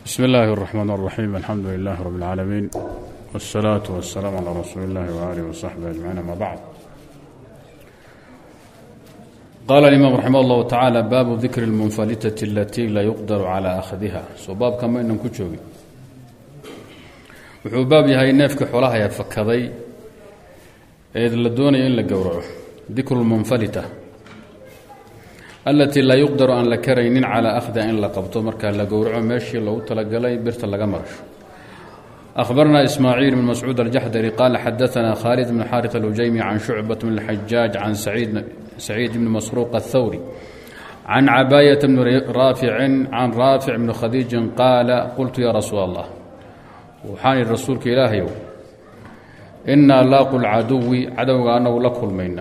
بسم الله الرحمن الرحيم الحمد لله رب العالمين والصلاة والسلام على رسول الله وآله وصحبه أجمعين ما بعد. قال الإمام رحمه الله تعالى باب ذكر المنفلتة التي لا يقدر على أخذها. باب كما إنهم كتشوغي wuxuu baab yahay neefka xoolaha ya fakaday ee la doonayo in la gowraco dhikru munfalita allati la yuqdaru an la karaynin ala akhda in la qabto marka la gowraco meeshii loo tala galay birta laga marsho. أخبرنا إسماعيل بن مسعود الجحدري قال حدثنا خالد بن حارث الوجيمي عن شعبة بن الحجاج عن سعيد بن مسروق الثوري عن عباية بن رافع عن رافع بن خديج قال قلت يا رسول الله وحاني الرسول كإلهي إنا لاقوا العدو أنه لكل منا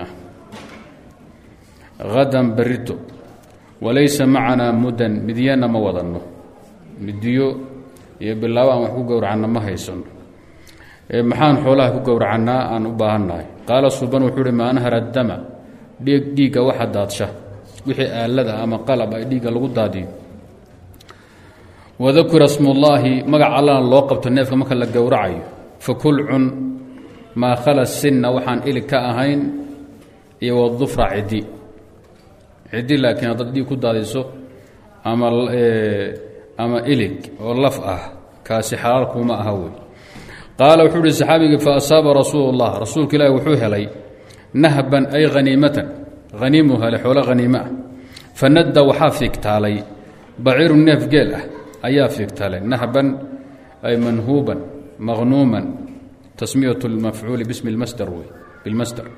غدا بريتو وليس معنا مدن مديانا ما وضنه مديو يبالله أن وحكو قور عنا ما هيسن محان حولها كو قور عنا أن أباهنا قال الصبان وحوري ما أنهر الدم ديك واحد داتشه وحي آلدا أما قلب ديك الغدادي وذكر اسم الله مقع الله لوقبت الناف كما كان لقورعي فكل ما خلى السن وحان إلك كأهين يوظف عدي لكن ضدي كداديسو أما إلك واللفأه كاسي حلالكم ما أهوي. قال وحول السحابي فأصاب رسول الله وحوه لي نهبا أي غنيمها لحول غنيمة فند وحافك تالي بعير النف قيله أيا فيك تالي نهبا أي منهوبا مغنوما تسمية المفعول باسم المصدر بالمصدر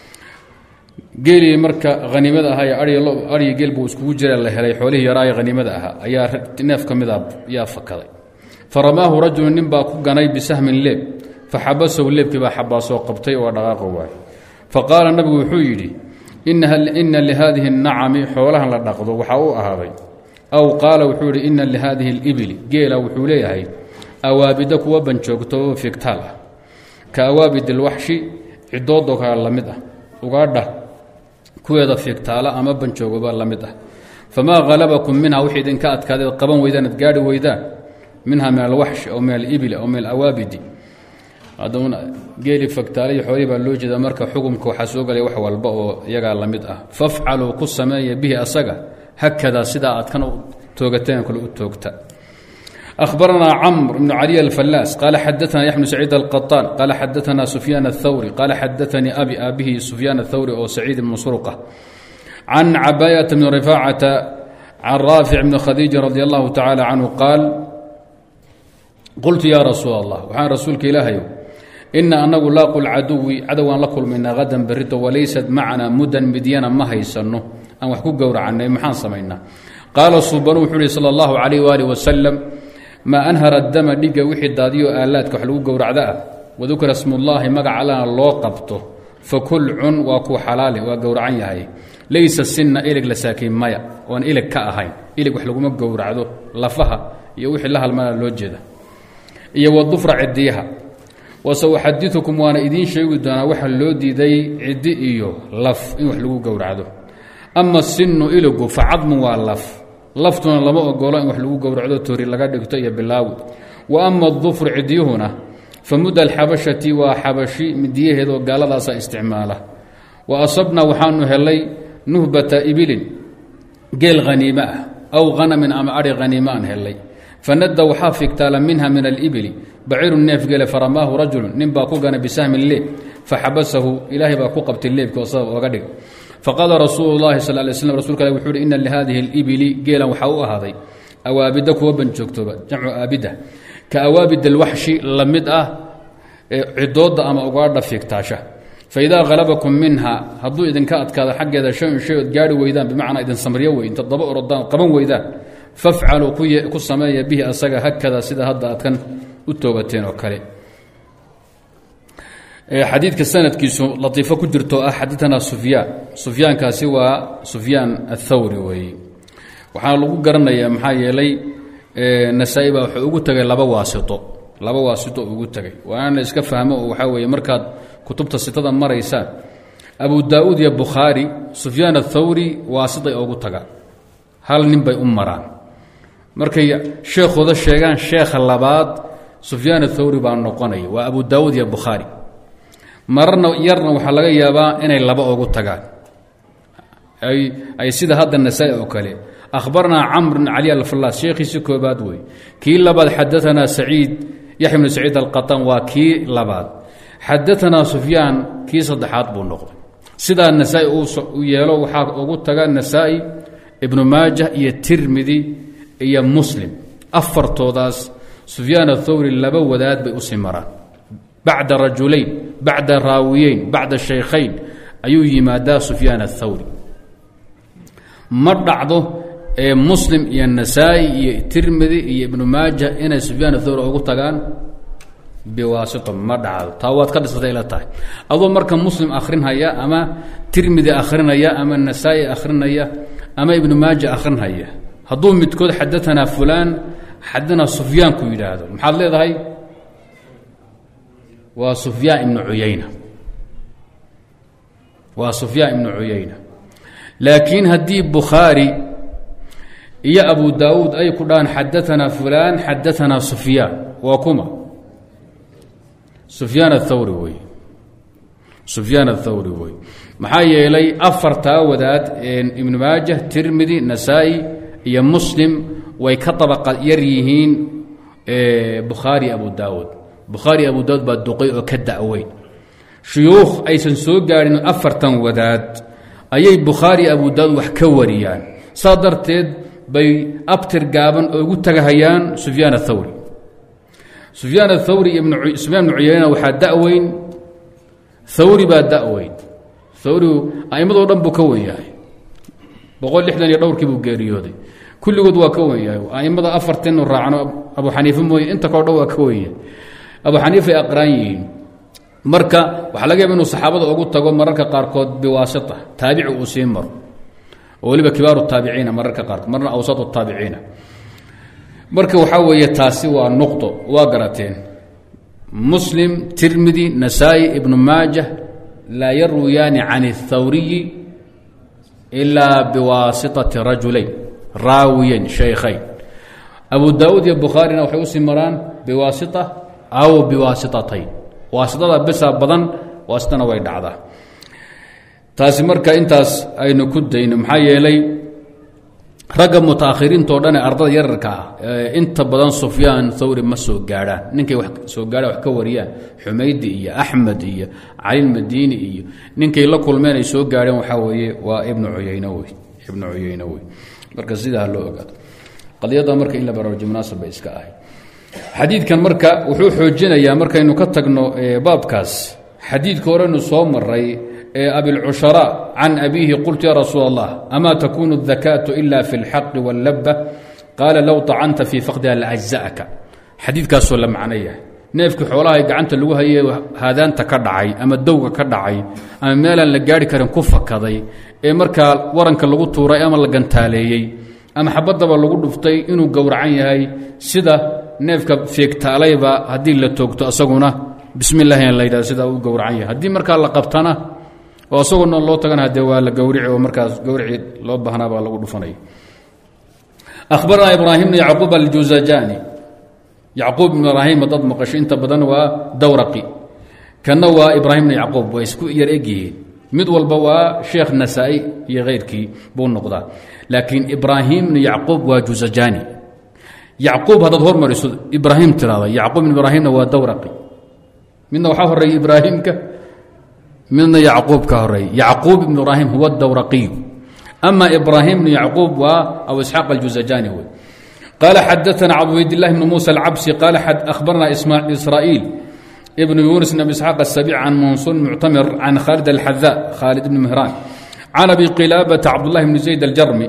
قيلي مركا غنيمة هاي أري قلب وسكو جرى الله هلي حوله يراي غنيمة أيا ناف كمذاب يا فكذا فرماه رجل نبا كغني بسهم الليل فحبسه الليل كبا حباسه قبطي ودقاقه واي فقال النبي وحيدي إن لهذه النعم حولها لدقضوا وحاو أهاضي أو قال وحوري إن لهذه الإبل قيل وحوليها أوابدك وبنشوكتو في قتالها كأوابد الوحش عدودك اللمدة وقاده كويدا في قتالها أما بنشوك باللمدة فما غلبكم منها وحيد إن كانت كذا قبن ويدان تقاري ويدان منها من الوحش أو من الإبل أو من الأوابد هذون قيل في قتالي حوري باللوجي ذا مركب حكمك وحسوق لي وحوى البقو يقع اللمدة فافعلوا قصة ما به أسقى هكذا سداء كانوا توقتين كل توقتا. أخبرنا عمرو بن علي الفلاس قال حدثنا يحيى بن سعيد القطان قال حدثنا سفيان الثوري قال حدثني أبيه سفيان الثوري أو سعيد بن مسروقة عن عباية بن رفاعة عن رافع بن خديج رضي الله تعالى عنه قال قلت يا رسول الله وحان رسولك إلهي إن أنه لاقوا العدو عدوا لكل منا غدا بريته وليست معنا مدن مديانا ما هيسنه أن وحكو قور عنا محان سمينا. قال الصبانو حولي صلى الله عليه وآله وسلم ما أنهر الدم ديق وحيد داديو آلات كحلو قور عداء وذكر اسم الله مقع لنا الله قبطه فكل وكو حلالي وقور عنيهي ليس السن إلك لساكين مايا وان إلك كأهين إلك وحلو مقور عدو لفها يوحي لها المال الوجه يوظفر عديها وسأحدثكم وانا إذين شيء دانا وحل لودي دي عدي إيو لف إن وحلو قور عدو أما السن إلقو فعظم واللف لفتنا لما أقول إن وحلو قور عدو توري لقد يقتئي باللاود. وأما الظفر عديهنا فمدى الحبشة وحبشي مديه هذا قال لا استعماله. وأصبنا وحانه هلي نهبة إبل قيل غنيمة أو غنم أم أري غنيمان هلي فند وحافك تالا منها من الإبل بعير النيف قال فرماه رجل نبا كوغان بسهم الليل فحبسه إلهي باكو قبت الليل كوصاب وقدق. فقال رسول الله صلى الله عليه وسلم رسولك وحور إن لهذه الإبل قيلا وحوء هذه أوابدك وبنشكتب جمع آبدة كأوابد الوحش لمدأة عدود أما أقارد في اكتاشة فإذا غلبكم منها هدو إذن كانت كذا حق إذا شيء قاري ويدان بمعنى إذن سمريوي إن تضبأ ردان قبن ويدان فافعلوا كسمايا به أساق هكذا سيدا هذا أتكن التوبتين وكالي. حديث كسنة كيسو لطيفة كجرتو حديثنا سفيان كاسوا سفيان الثوري وحنا لو قرنا يا محايا لي نسايبا وحو ugu tagay laba waasito ugu tagay waana iska fahmo waxa weeye markaad kutubta sitada maraysa Abu Daawud iyo Bukhari Sufyan al-Thawri waasitay ugu taga hal nin bay maraan markay sheekhooda sheegaan sheekha labaad sufyaan athawri baa noqonaya waa abu daawuud iyo bukhaari mararna yarna waxaa laga yaabaa inay laba ugu tagaan ay sida hadda nasaa-i oo kale akhbarnaa camr bn cali alfallaas sheekhiisi koobaad wey kii labaad xadaanaa saciid yaxya bnu saciid alqataan waa kii labaad xadaanaa sufyaan kii saddexaad buu noqday sidaa nasaa-i u yeelo waxaa ugu taga nasaa-i ibnu maajah iyo tirmidi iyo muslim afartoodaas sufyaan athawri laba wadaad bay u sii maraan bacda rajulayn bacda raawiyeyn bacda shaykhayn ayuu yimaadaa sufyaan athawri ma dhacdo muslim iyo nasaa-i iyo tirmidi iyo ibnu maajah inay sufyaan athawri ugu tagaan biwaasito ma dhacdo taa waad ka dhisatay ila tahay adoo marka muslim akhrinhaya ama tirmidi akhrinaya ama nasaa-i akhrinaya ama ibnu maaja akhrinhaya hadduu midkood xadaanaa fulaan xadaanaa sufyaanku yidhaahdo maxaad leedahay waa sufyaan ibnu cuyayna waa sufyaan ibnu cuyayna laakiin haddii bukhaari iyo abu daawuud ay ku dhahaan xadaanaa fulaan xadaanaa sufyaan waa kuma sufyaan athawri wey sufyaan athawri wey maxaa yeelay afartaa wadaad ibnu maajah tirmidi nasaa-i iyo muslim way ka dabaqa yar yihiin bukhaari abu daawuud bukhaari abu daawuud baa duqay oo ka da'weyn shuyuukh aysan soo gaadhin afartan wadaad ayay bukhaari abu daawuud wax ka wariyaan saa darteed bay abtir gaaban oogu tagahayaan sufyaan athawri sufyaan athawri iyo sufyaan ibnu cuyayna waxaa da'weyn thawri baa da'weyn thawrigu a'immadoo dhan buu ka wen yahay 160 iyo dhowrkii buu geeriyooday kulligood waa ka wen yahay a'immada afartanu raacno abu xaniife mooye inta kao dhan waa ka wen yahay abu xaniife ay aqraan yihiin marka waxaa laga yaaba inuu saxaabada ugu tago mararka qaarkood biwaasita taabici uu sii maro oo weliba kibaaru taabiciina mararka qaarkood marna awsatu taabiciina marka waxaa weeye taasi waa nuqdo waa garateen muslim tirmidi nasaa-i ibnu maajah laa yarwiyaani can اthawriyi ilaa biwaasitati rajulayn raawiyan shaykhayn abu daawuud iyo bukhaarina waxay usii maraan biwaasita aw biwaasitatayn waasitada bisa badan waasitana way dhacdaa taasi marka intaas aynu ku dayno maxaa yeelay ragga mutaakhiriintoo dhan ee ardada yararka ah inta badan sufyaan thawri ma soo gaadhaan ninkay wax soo gaadhaan wax ka wariyaan xumaydi iyo axmed iyo cali madiini iyo ninkay la kulmeen ay soo gaadheen waxaa weeye waa ibnu cuyayna wey marka sidaa loo ogaado qadiyadda marka in la baraarujo munaasab bay iska ahay xadiidkan marka wuxuu xoojinayaa markaynu ka tagno baabkaas xadiidka horenu soo maray abilcushara can abiihi qultu ya rasuul allah amaa takunu اdakaatu ila fi اlxaqi wاllaba qaala low طacanta fii faqdiha laajza'aka xadiidkaasoo la macno yahay neefkii xoolahay gacanta lagu hayay haadaanta ka dhacay ama dowga ka dhacay ama meelaan la gaari karin ku fakaday ee markaa waranka lagu tuuray ama la gantaaleeyey ama xabaddaba lagu dhuftay inuu gowracan yahay sida neefka feegtaalayba haddii la toogto asaguna bismi اllahi la yidhahdo sidaa uu gowracan yahay haddii markaa la qabtana oo asagoo noon loo tagana hadee waa la gowrici oo markaas gowrici loo baahnaa baa lagu dhufanaya akhbarana ibraahim bn yacquub aljuzajani yacquub ibn ibraahim dad maqasho inta badan waa dawraqi kana waa ibraahim bn yacquub waa isku yar egyihiin mid walba waa sheekh nasaa-i iyo keyrkii buu noqdaa laakiin ibraahim bn yacquub waa juzajani yacquub haddaad hormariso ibraahim tirahda yacquub ibn ibraahimna waa dawraqi midna waxaa horeeya ibraahimka midna yacquub ka horeey yacquub ibn ibraahim huwa dawraqiy ama ibraahim bn yacquub waa abu isxaaq aljuzajani wey qaala xadaana cabdulahi bn muusa alcabsi qaala akhbarna israa'iil ibn yunis bn abi isxaaq asabic can mansuur muctamir can khaalid alxadaa khaalid bn mihraan can abi qilaabata cabdullahi bn zayd aljarmi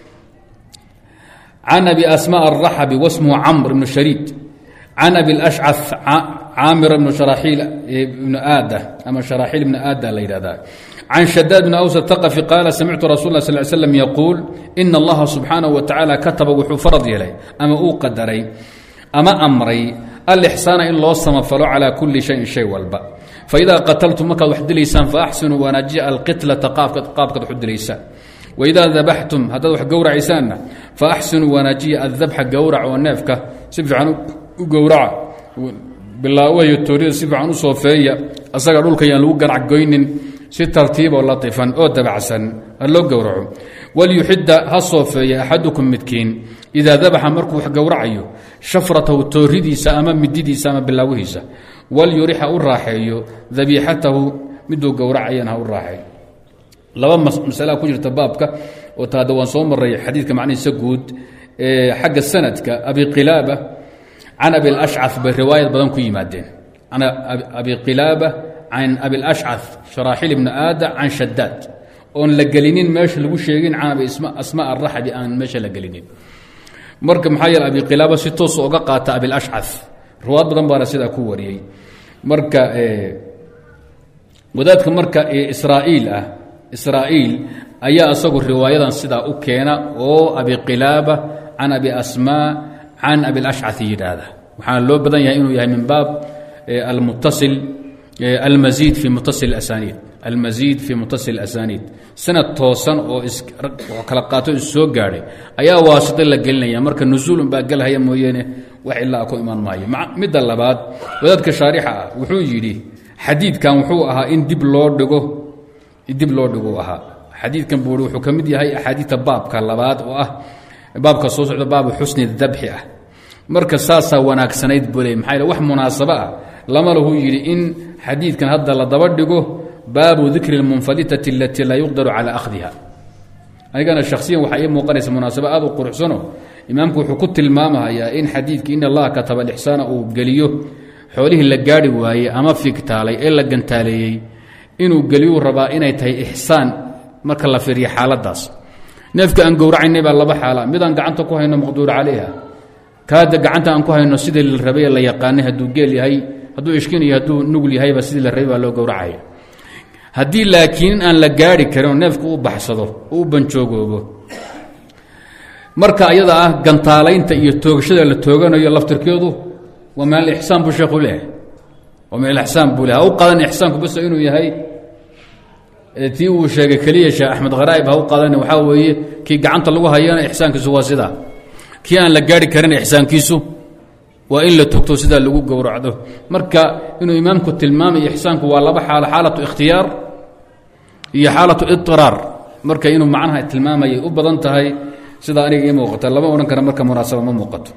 can abi asma alraxbi wasmhu camr ibn shariid can abi lashcaf caamir bn sharaxiil ibn aada ama sharaxiil ibn aada la yidhahdaa can shadaad bn aws ataqafi qaala samictu rasul lah sal slam yaquul ina allaha subxaanahu wa tacaala kataba wuxuu farad yeelay ama uu qadaray ama amray alixsaana in loo samafalo calaa kulli shayin shay walba faidaa qataltum markaad wax dilaysaan faaxsinuu wanaajiya alqitlata qaabkaad wax u dilaysaan waidaa dabaxtum haddaad wax gowracaysaanna faaxsinuu wanaajiya addabxa gowrac oo neefka si fiican u gowraca bilaawahiyo toorida si fiican u soofeeya asaga dhulka yaan lagu ganacgoynin si tartiiboo latifan oo dabacsan ha loo gowraco walyuxida ha soofeeya axadukum midkiin idaa dabaxa markuu wax gowracayo shafratahu tooridiisa ama mididiisa ama bilaawihiisa walyurix ha u raaxeeyo dabiixatahu miduu gowracayana ha u raaxeeyo laba masalaa ku jirta baabka oo taada waan soo maray xadiidka macnihiisa guud xagga sanadka abi qilaaba can abi lashca bay riwaayad badan ku yimaadeen abi qilaaba can abi lashca sharaaxil ibni aada can shadaad oon la gelinin meesha lagu sheegin can abi asmaa araxbi aan meesha la gelinin marka maxaa yeele abi qilaaba si toos oga qaata abilashca riwaayad badan baana sidaa ku wariyey marka wadaadka marka israa'iil ah israa'iil ayaa isagu riwaayadan sidaa u keena oo abi qilaaba can abi asmaa can abilashca yidhaahda waxaana loo badan yahay inuu yahay min baab almuttasil almasiid fi muttasil asaniid almasiid fi muttasil asaniid sanad toosan oo kala qaato soo gaadhay ayaa waasito la gelinaya marka nusuulun baa galhaya mooyeene wax ilaa ku imaan maayo midda labaad wadaadka shaarixa ah wuxuu yidhi xadiidkan wuxuu ahaa in dib loo dhigo ahaa xadiidkan buuri wuxuu ka mid yahay axaadiidta baabka labaad oo ah baabka soo socda baabu xusni dabxi ah marka saasaa wanaagsanayd buu leey maxaa wax munaasabo ah lama lahu yidhi in xadiidkan hadda la daba dhigo baabu dikri اlmunfalitati alatii laa yuqdaru calى akhdiha anigana shakhsiyan waxaa ii muuqanaysa munaasabo aad u quruxsano imaamku wuxuu ku tilmaamahayaa in xadiidkii in allaha kataba alixsaana uu geliyo xoolihii la gaari waayey ama figtaalay ee la gantaaleeyey inuu geliyuu rabaa inay tahay ixsaan marka la fiiriyo xaaladaas neefka aan gowracaynay baa laba xaala midaan gacanta ku hayno maqduur calayha kaada gacanta aan ku hayno sidii la rabay la yaqaanay hadduu geel yahay hadduu ishkin iyo hadduu nugul yahayba sidii la rabay baa loo gowracaya haddii laakiin aan la gaari karin oo neefku u baxsado u banjoogoobo marka ayada ah gantaalaynta iyo toogashada la tooganayo laftirkeedu waa meel ixsaan buu sheekhu leeyahay waa meel ixsaan buu leeyahay ha u qaadan ixsaanku bas inuu yahay tii uu sheegay keliya sheekh axmed kharaa'ib ha u qaadan waxaa weeye kii gacanta lagu hayana ixsaankiisu waa sidaa kii aan la gaari karin ixsaankiisu waa in la togto sidaa lagu gowracdo marka inuu imaamku tilmaamayo ixsaanku waa laba xaalo xaalatu ikhtiyaar iyo xaalatu idiraar marka inuu macnaha tilmaamayay u badan tahay sidaa aniga ii muuqata lama odhan kara marka munaasaba ma muuqato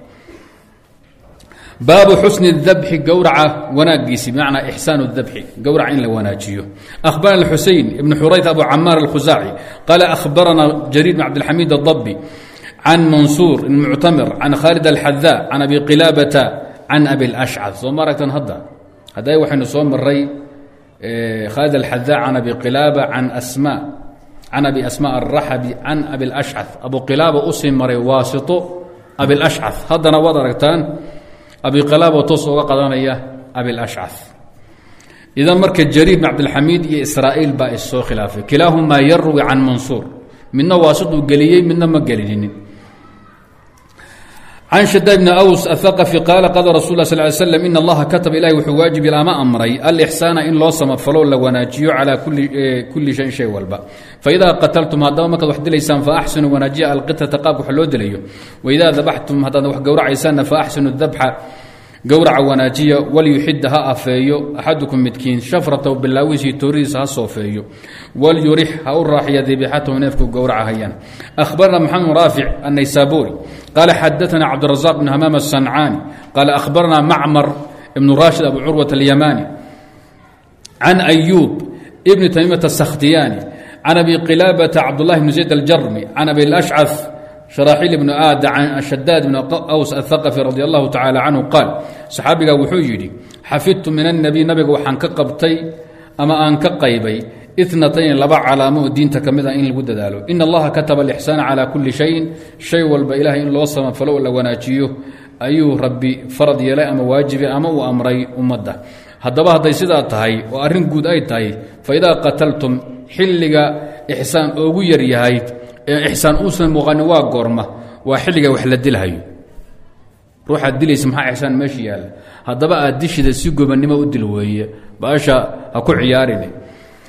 baabu xusni dabxi gowraca wanaagiisi bimacnaa ixsaan dabxi gowraca in la wanaajiyo ahbarana xusein ibn xurayt abu camaar alkhusaaci qaala ahbarana jariir bn cabdilxamiid adabi can mansuur ibn muctamir can khaalid alxadaa can abi qilaabata can abi lashcad soo ma aragtan hadda waxaynu soo maray khaalid alxadaa can abi qilaaba can abi asmaa araxabi can abi lashcad abu qilaaba u sii maray waasito abi lashcad haddana waad aragtaan abi qilaaba toos uga qadanaya abi lashcad idan marka jariir bn cabdilxamiid iyo israa'iil baa issoo khilaafay kilaahumaa yarwi can mansuur midna waasituu geliyey midna ma gelinin can shadaad bni aws athaqafi qaala qala rasul lah sal ly slam in allaha kataba ilahi wuxuu waajib ama amray alixsaana in loo samafalo la wanaajiyo calaa kulli shayin shay walba faidaa qataltum haddaba markaad wax dilaysaan faaxsinuu wanaajiya alqitata qaabka wax loo dilayo waidaa dabaxtum haddaad wax gowracaysaanna faaxsinu dabxa gowraca wanaajiya walyuxida ha afeeyo axadukum midkiin shafratahu bilaawiisii tooridiisa ha soofeeyo walyurix ha u raaxiya dibixatahu neefku gowraca hayaan ahbarna maxamed raafic annaysaburi qaala xadaana cabdirazaq bn hamaam asancaani qaala ahbarna macmar ibnu raashid abu curwat alyamani can ayuub ibni tamiimata asakhtiyaani can abi qilaabata cabdullahi bni zayd aljarmi can abi lashcaf شhراaxيل بن aad can شhadاad بن أws الثقفي رضي الله تaعالى عنه قاaل صxaabiga wuxuu yidhi xafidtu min النبي nabiga waxaan ka qabtay ama aan ka qaybay اثنتين laba calaamo oo diinta ka mida in lagu dadaalo in اllaha kataba الإحsاana calى kuli شhayin shay walba ilahay in loo samafalo oo la wanaajiyo ayuu rabbi farad yeelay ama waajibe ama uu amray ummadda haddaba hadday sidaa tahay oo arrin guud ay tahay faidaa qataltum xilliga ixsaan oogu yar yahay ixsaan uusan muuqanin waa goorma waa xilliga wax la dilhayo ruuxaad dilaysa maxaa ixsaan meesha yaalla haddaba aad dishida si gobannimo u dil weeye baasha ha ku ciyaarin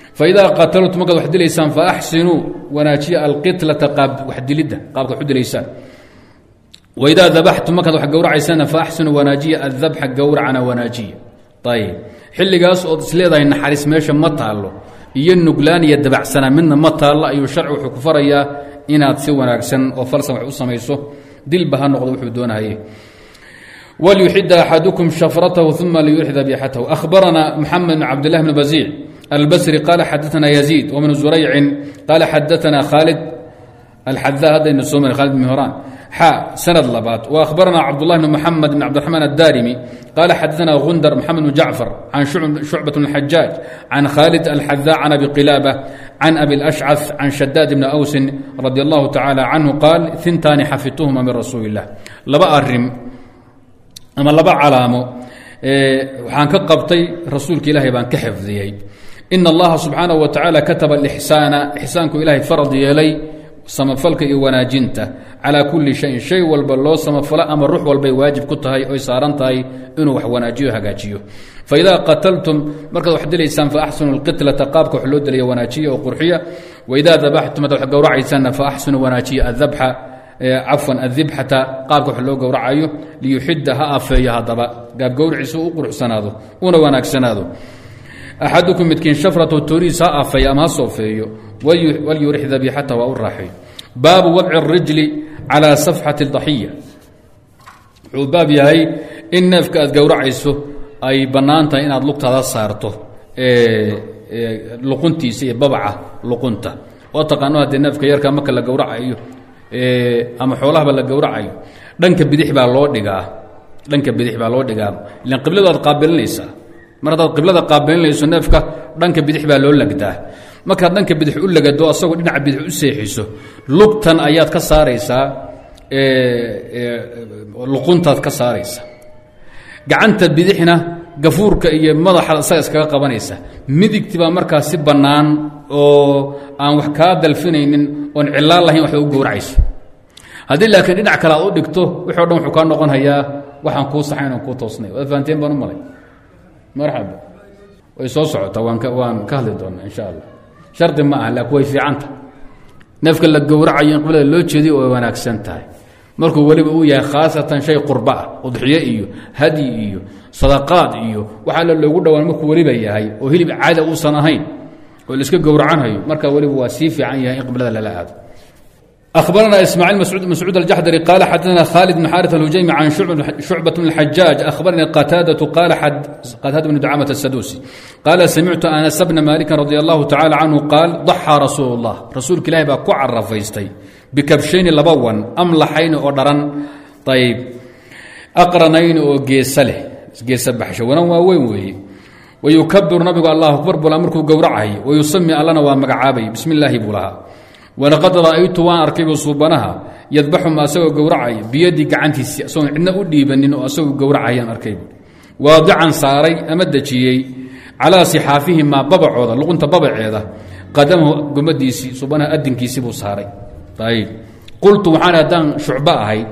فإذا قتلتم markaad wax dilaysaan فأxsinuu wanaajiya alqitlata waxdilidda qaabka wax u dilaysaan وإذا ذبحتم markaad wax gowracaysaan فأxsinuu wanaajiya الذبxa gowracana wanaajiya ayb xilligaas ood isleedahay naxariis meesha ma taalo iyo nuglaan iyo dabacsanaa midna ma taalla ayuu sharci wuxuu ku farayaa inaad si wanaagsan oo falsan wax u samayso dilba ha noqdo wuxuu doonahaye وليحد أحدكم شفرته ثم ليرحد ذبيحته أخبرنا محمد بن عبد الله بن بزيع البصري قال حدثنا يزيد ومن زريع قال حدثنا خالد الحذاء هذا النسومي خالد بن مهران سند لبات وأخبرنا عبد الله بن محمد بن عبد الرحمن الدارمي قال حدثنا غندر محمد بن جعفر عن شعبة بن الحجاج عن خالد الحذاء عن أبي قلابة عن أبي الأشعث عن شداد بن أوس رضي الله تعالى عنه قال 2 حفظتهما من رسول الله لبا الرم أما لبا علامه waxaan ka qabtay rasuulka ilaahay baan ka xifdiyay in allaha subxaanahu wa tacaala kataba alixsaana ixsaanku ilaahay farad yeelay samafalka iyo wanaajinta calaa kulli shayin shay walba loo samafalo ama ruux walbay waajib ku tahay oy saaran tahay inuu wax wanaajiyo hagaajiyo faidaa qataltum markaad wax dilaysaan faaxsinu lqitlata qaabka wax loo dilaya wanaajiya oo qurxiya waidaa dabaxtum hadaad wax gowracaysaanna faaxsinuu wanaajiya adabxa cafwan adibxata qaabka wax loo gowracayo liyuxida ha afeeyo haddaba gaab gowriciisa u quruxsanaado una wanaagsanaado axadukum midkiin shafratu toriis ha afeeyo ama ha soofeeyo walyurix dabixata waa u raaxeeyo baabu wadci اrijli calى safxati اdaxiya wuxuu baab yahay in neefka aad gowracayso ay bannaan tahay inaad lugtaada saarto luquntiisa iyo babaca luqunta oo taqaano haddee neefka yarka marka la gowracayo ama xoolahaba la gowracayo dhanka bidix baa loo dhigaa ilan qibladu aad qaabilinaysaa mar haddaad qiblada qaabilinayso neefka dhanka bidix baa loo lagdaa markaad dhanka bidix u lagado asagoo dhinaca bidix u seexiso lugtan ayaad ka saaraysaa luquntaad ka saaraysa gacanta bidixna gafuurka iyo madaxa isaga iskaga qabanaysa midigti baa markaas si bannaan oo aan wax kaa dalfinaynin oon cilaan lahayn waxba u gowracayso haddii laakiin dhinac kale aad u dhigto wixii o dhan wuxuu kaa noqon hayaa waxaan kuu saxayn oon kuu toosnay waad fahanteen baan u malay marxaba way soo socotaa waan ka hadli doonaa insha allah shardi ma aha laakiin way fiicanta neefka la gowracayo in qiblada loo jeediyo way wanaagsan tahay markuu weliba uu yahay khaasatan shay qurba ah udxiye iyo hadyi iyo sadaqaad iyo waxaa la loogu dhowaan markuu weliba yahay oo hilib caada uusan ahayn oo la iska gowracanhayo markaa weliba waa sii fiican yahay in qiblada lala aado أخبرنا إسماعيل مسعود الجحدري قال حدثنا خالد بن حارث الهجيمي عن شعبة بن الحجاج أخبرني قتادة قال قتادة بن دعامة السدوسي قال سمعت أنس بن مالك رضي الله تعالى عنه قال ضحى رسول الله رسول كلاه با كعرف فيستي بكبشين لبوا أملحين أودران طيب أقرنين وجيسله جيسبح شونا وين ويكبر نبي الله أكبر بلا مركو قورعه ويسمي الله ومقعابي بسم الله بولها ولقد رأيت وان أركب صوبنها يذبح ما أسوي قورعي بيدي قعنتي سون عندنا أديبن إنه أسوي قورعي أركب واضعا صاري أمدجي على صحافهم ما ببع هذا لقنت ببع هذا قدمه قمديسي صوبنها أدن كيسبو صاري طيب قلت وحنا دان شعباء هاي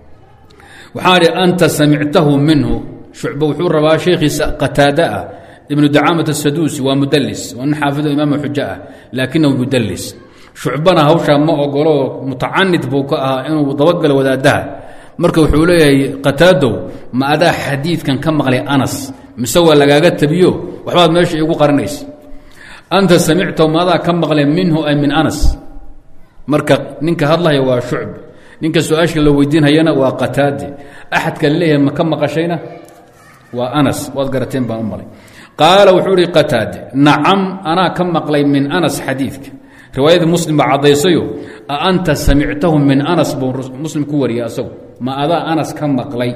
وحاري أنت سمعته منه شعبه وحور ربا شيخي قتادة ابن دعامة السدوسي ومدلس وأن حافظ إمام حجاء لكنه يدلس شعبنا هوشا ما أقوله متعنت بوكاء إنه ضوجل ودادها مركب حوليه قتاده ما أدا حديث كان كم غلي أنس مسوى لقاقات تبيو وحباب ماشي يقول قرنيس أنت سمعته ماذا كم غلي منه أي من أنس مركب ننك هالله هو شعب ننك سؤاش لو يدين هينا وقتادي أحد كان ليه ما كم قشينا وأنس وذكرتين بأمري قال وحوري قتادي نعم أنا كم مقلي من أنس حديثك رواية مسلم عضيسيو أنت سمعته من أنس مسلم كوري أسو ما أذا أنس كم مقلي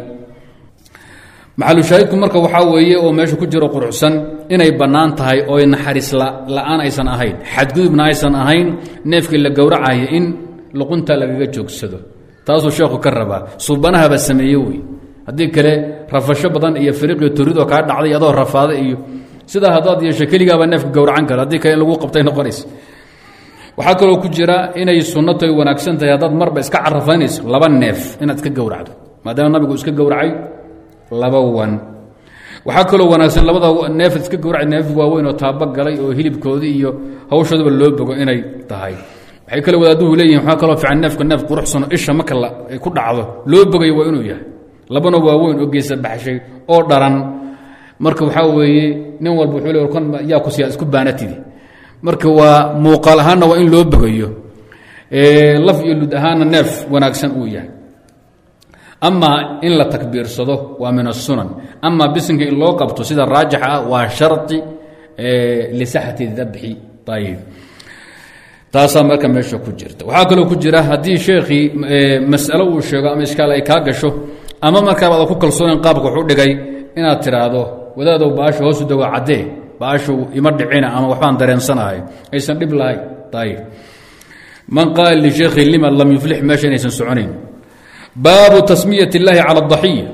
محل شاهدكم مركب وحاوية وماشي كجرو قرعسان إن يبنان تهي أو إن حارس لا أنا أيسان أهين حد قيب نايسان أهين نفك اللي قورعه إن لقنت لقى جوك سدو تاسو شيخو كربا صوبانها بالسميوي هذيك كله رفشة بدن إيه فريق تريد وكاد عضي يضو رفاض إيه سيدا هذا دي شكلي قابل نفك قورعان كر هذيك كله لقوا قبطين قريس waxaa kaloo ku jira inay sunnatu wanaagsan tahay dad marba iska carfaanayso laba neef inaad ka gowracdo maadaama nabigu iska gowracay laba wan waxaa kaloo wanaagsan labada neef iska gowraca neef waaweyn oo taaba galay oo hilibkoodii iyo hawshooduba loo bogo inay tahay waxay kale wadaaduhu leeyihin waxaa kaloo fiican neef quruxsano isha marka ay ku dhacdo loo bogayo waa inuu yahay labana waaweyn oo geesa baxshay oo dharan marka waxaa weeye nin walba wuxuu le kan yaa ku siyaa isku baanatidi marka waa muuqaal ahaanna waa in loo bogayo laf iyo lud ahaanna neef wanaagsan uu yahay ama in la takbiirsado waa min الsunan ama bisinka in loo qabto sida raajixa ah waa sharطi lisaxati dabxi ayib taasaa marka meesha ku jirta waxaa kaloo ku jira haddii sheekhii mas'alo uu sheego ama iskaal ay kaa gasho ama markaaba ada ku kalsoonin qaabka wuxuu dhigay inaad tiraahdo wadaadow baasha hoosu dawa caddee baashu ima dhicina ama waxbaan dareensanahay aysan dhib lahayn ayib man qaala lisheekhi lima lam yuflix meesha inaysan soconayn baabu tasmiyat اllaahi calى الضaxiya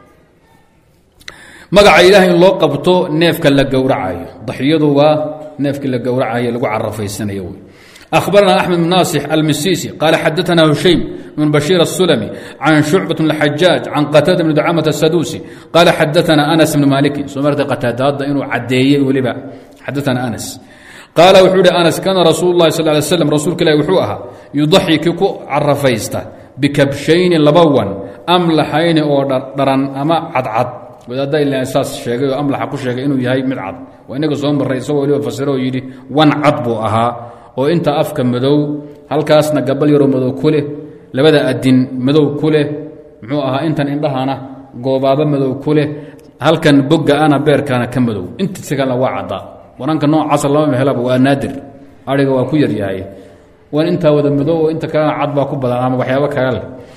magaca ilaah in loo qabto neefka la gowracayo daxiyadu waa neefka la gowracayo lagu carafaysanayo wey أخبرنا أحمد بن ناصح المسيسي قال حدثنا هشيم بن بشير السلمي عن شعبة الحجاج عن قتادة بن دعامة السدوسي قال حدثنا أنس بن مالك سمرت قتادة إنه عدي ولبا حدثنا أنس قال وحول أنس كان رسول الله صلى الله عليه وسلم رسول كلا وحوها يضحي كيكو عرفيسته بكبشين لبوا أملحين أو درن أما عدعد وهذا اللي أساس الشيء أملح كل شيء إنه يهاي مدعد وإنك صوم الرئيس وليه فسره يدي وانعضبوا أها oo inta afka madow halkaasna gabal yaro madow ku leh labada adin madow ku leh muxuu ahaa intan indhahana goobaaba madow ku leh halkan bogga ana beerkana ka madow inta sigala waa cadda waranka noocaas lama helaba waa naadir ariga waa ku yar yahay waan inta wada madow oo inta kalena cad baa ku badan ama waxyaabo kale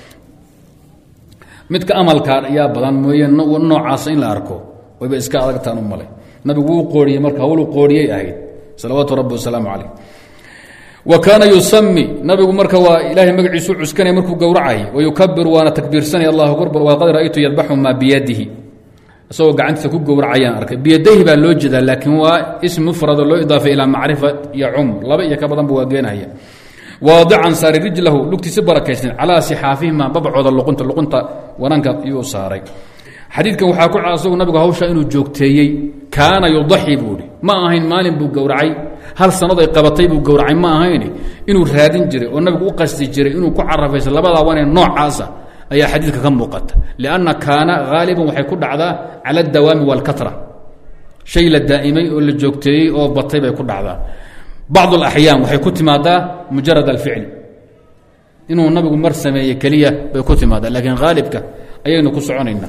midka amalka ayaa badan mooyee noocaas in la arko wayba iska adagtaan u malay nabigu uu qooriyay marka uu qooriyay ahayd salawaatu rabbi wasalaamu calayh وكان يسمي نبي مركا وإلهي مقعيسو عسكني مركو قورعي ويكبر وانا تكبير سني الله أكبر وقد رأيته يذبح ما بيده سوى قعنت تكو قورعيان أركب بيديه بالوجد لكن هو اسم مفرد له إضافة إلى معرفة يعم لا بأي كبضا بواقين هي واضعا صار رجله لكتي سبرا كيسن على سحافهما ببعوض اللقنت وننك يوصاري حديثك waxaa ku caasoo nabiga hawsha inuu joogteeyay kaana yudahi buuri ma ahayn maalin buu gowracay hal sanad ay qabatay buu gowracay ma ahayn inuu raadin jiray oo nabigu u qasti jiray inuu ku carafayso labada wan ee noocaasa ayaa xadiidka ka muuqata lianna kaana gaaliban waxay ku dhacdaa cala dawaami wal katra shay la daa'imay oo la joogteeyay oo batay bay ku dhacdaa بعض الأحيان waxay ku timaadaa mujarrad al-fi'l inuu nabigu mar sameeyay kaliya bay ku timaadaa laakiin gaalibka ayaynu ku soconaynaa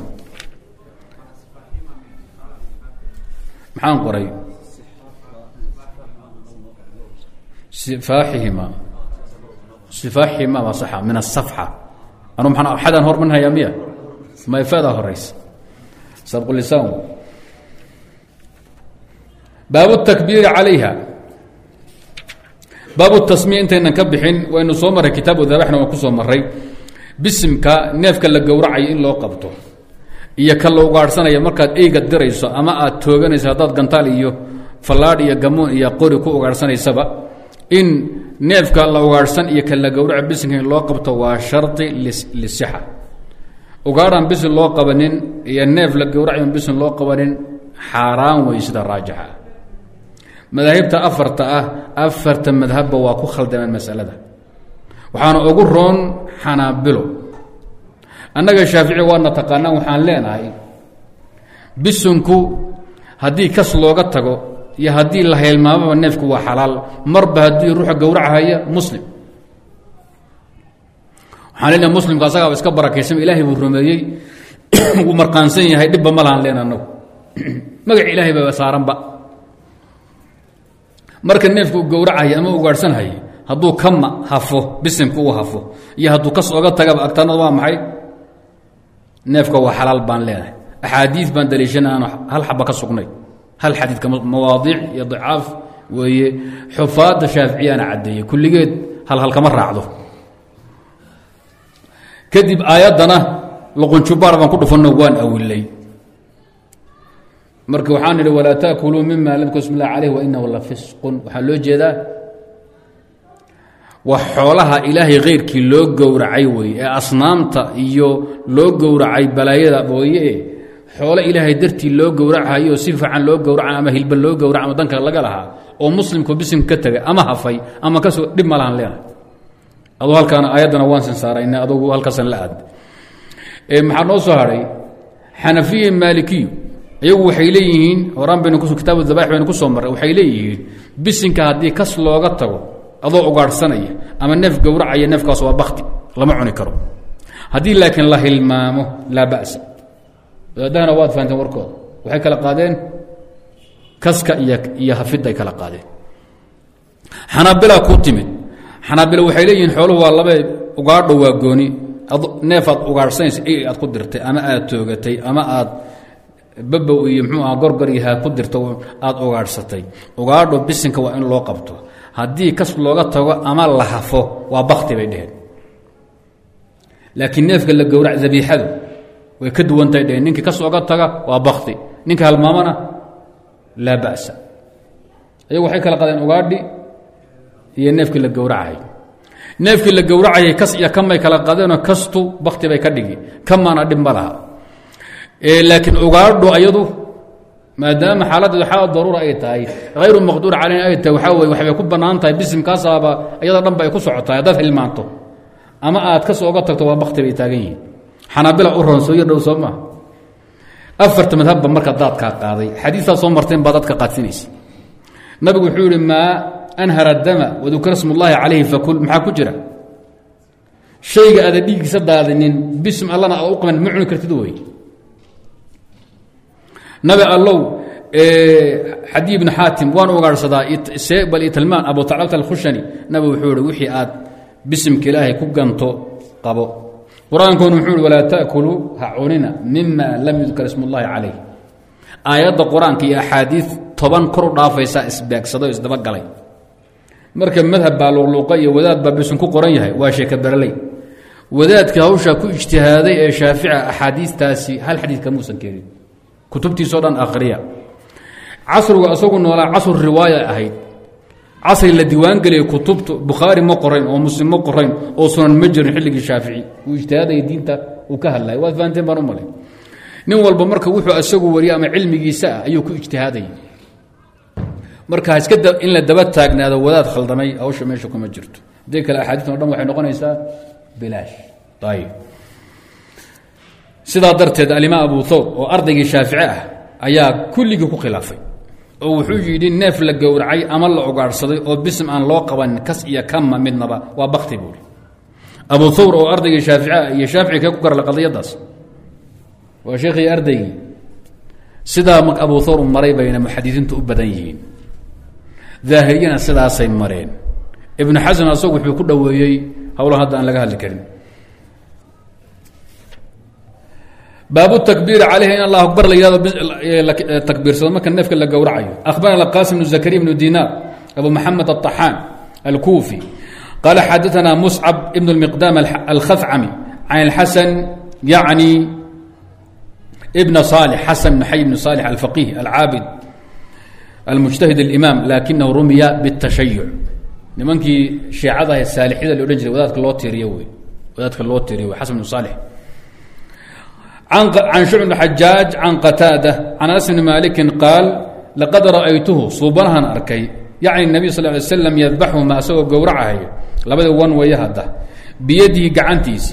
محان قري سفاحهما وصحة من الصفحة أنا محان حدا هور منها يمية ما يفادها الرئيس سبق اللسان باب التكبير عليها باب التسمية انت نكبحين وإنه صومر كتاب ذبحنا وكسو مري باسمك نيفك لقورعي إن لو قبطه iyo ka loo gaarsanaya markaad eega dirayso ama aad tooganayso hadaad gantaal iyo falaad iyo gamoon iyo qori ku ugaarsanaysa in neefka la ugaarsan iyo kala gowrac bisinka loo qabto waa sharti lisixa ugaaran bisin loo qabanin iyo neef la gowrac bisin loo qabanin xaraan way sida raajixa madahibta afarta madhabba waa ku khaldamaan mas'alada waxaana ugu roon xanaabilo annaga shaafici waana taqaanaa waxaan leenahay bisunku haddii kas looga tago iyo haddii la heelmaamaba neefku waa xalaal marba haddii ruuxa gowracahaya muslim waxaan leenahay muslimka asagaaba iska barakaysan ilaahay buu rumeeyey wuu marqaansan yahay dhibba ma lahan leen annagu magac ilaahay baa saaranba marka neefku gowracahaya ama ugaadhsanhaya hadduu kama hafo bisimku uu hafo iyo hadduu kas oga tagaba agtaanada waa maxay neefka waa xalaal baan leenahay axaadiid baan daliishana aan hal xaba ka sugnay hal xadiidka mawaadiic iyo dicaaf weeye xufaadda shaaficiyana caddeeyey kulligeed hal kama raacdo kadib aayaddana luqunjubaar baan ku dhufanno waan awilay marka waxaan idhi walaa taakuluu mima lam yadkur ismullahi calayh wa inahu la fisqun waxaa loo jeedaa wax xoolaha ilaahay keyrkii loo gowracay wey ee asnaamta iyo loo gowracay balaayada booye xoolo ilaahay dartii loo gowracayo si fiican loo gowraca ama hilba loo gowraca ama danka laga lahaa oo muslimku bisim ka tagay ama hafay ama kasoo dhib ma lahan leenahay adoo halkaana aayaddana waan sin saarayna adugu halkaasan la aad maxaa noo soo hadhay xanafiya maalikiyu iyagu waxay leeyihiin horaan baynu kitaabu dabaix baynu ku soo marray waxay leeyihiin bisinka haddii kas looga tago adoo ugaadhsanaya ama neef gowracaya neefkaas waa bakti lama cuni karo haddii laakiin la hilmaamo laa ba'sa wadaadahana waad fahanteen warkooda waxay kala qaadeen kaska iyo hafidday kala qaadeen xanaabila ku timid xanaabila waxay leeyihiin xooluhu waa laba ugaadho waa gooni neefaad ugaadhsanaysa aad ku dirtay ama aad toogatay ama aad babow iyo muxuu aha gorgor iyo haad ku dirto aad ugaadhsatay ugaadho bisinka waa in loo qabto haddii kas looga tago ama la hafo waa bakti bay dheheen laakiin neefka la gowrac dabiixadu way ka duwantahay dheheen ninkii kas oga taga waa bakti ninka halmaamana laa ba'sa ayagu waxay kala qadeen ugaadhi iyo neefkii la gowracayay neefkii la gowracayay kas iyo kamay kala qadeenoo kastu bakti bay ka dhigi kamaana dhib ma laha laakiin ugaadho ayadu maadaama xaaladdeedu xaalad daruura ay tahay hayru maqduur calayna ay tahay waxaa weye waxbay ku bannaan tahay bisimkaasaaba iyada dhanba ay ku socotahay haddaad hilmaanto ama aad kas oga tagto waa bakti bay taagan yihiin xanaabila u ronsooyo dhow soo maaha afarta madhabba marka daadkaa qaaday xadiistaad soo marteen baa dadka qaadsinaysa nabigu wuxuu yihi maa anhara dama wadukira smullaahi calayhi fakul maxaa ku jira shayga aada dhiiggiisa daadinin bism allana aa u qaban ma cuni kartid wey nabi allow xadiy ibnu xaatim waan ugaadhsadaa bal italmaan abu taclabta alkhushani nabi wuxuu ihi wixii aad bisimka ilaahay ku ganto qabo qur-aankoonu wuxuu ihi walaa ta'kuluu ha cunina mima lam yudkar ismullahi calayh aayadda qur-aanka iyo axaadiid 10 kor u dhaafaysaa isbeegsado isdabagalay marka madhab baa luqluuqa iyo wadaad baa bisin ku qoran yahay waa sheeka berley wadaadka hawshaa ku ijtihaaday ee shaafica axaadiistaasi hal xadiid kamuusan keenin kutubtiisoo dhan akhriya casrigu isagu noolaa casru riwaaya ahayd casri la diiwaangeliyay kutubta bukhaari ma qorayn oo muslim ma qorayn oo sunan ma jirin xilligii shaafici uu ijtihaadaya diinta uu ka hadlaya waad fahanteen baan u malay nin walba marka wuxuu isagu wariye ama cilmigiisa ah ayuu ku ijtihaadayay marka iska in la daba taagnaado wadaad khaldamay hawsha meesha kuma jirto hadii kale axaadiistan o dhan waxay noqonaysaa bilaash ayib sidaa darteed alimaam abu thawr oo ardaygii shaafici ah ayaa kulligii ku khilaafay oo wuxuu yidhi neef la gowracay ama la ugaadhsaday oo bism aan loo qabanin kas iyo kama midnaba waa bakti buuri abu thawr oo ardaygii shaaficia iyo shaafici kee ku garla qadiyadaas waa sheekhii ardaygii sidaa abu thawr maray bayna muxadisiintu u badan yihiin daahiriyana sidaasay mareen ibnu xasan asagu wuxuu ku dhoweeyey howlaha hadda aan laga hadli karin baabu takbiir calayhi in allah akbar la yihahdo takbiirsado marka neefka la gowracayo akhbarana qaasim bnu zakariya bnu dinaar abu maxamed aلطaxaan alkuufi qaala xadaثana muscab ibn اlmiqdaam alkhafcami can اlxasan yacni ibna صaalix xasan bn xay bn صaalix alfaqih alcaabid almujtahid اlimaam lakinahu rumiya bالtashayuc nimankii shiicadaha saalixyada la odhan jiray wadaadka loo tiiriyo wey wadaadka loo tiiriyo wey xasan bn صaalix can shucb bn xajaaj can qataada can anas bni maalikin qaal laqad ra'aytuhu suubanahan arkay yacni nabiy sal ly slam yadbaxuhuma asagoo gowracahayo labada wan weeye hadda biyadihi gacantiisi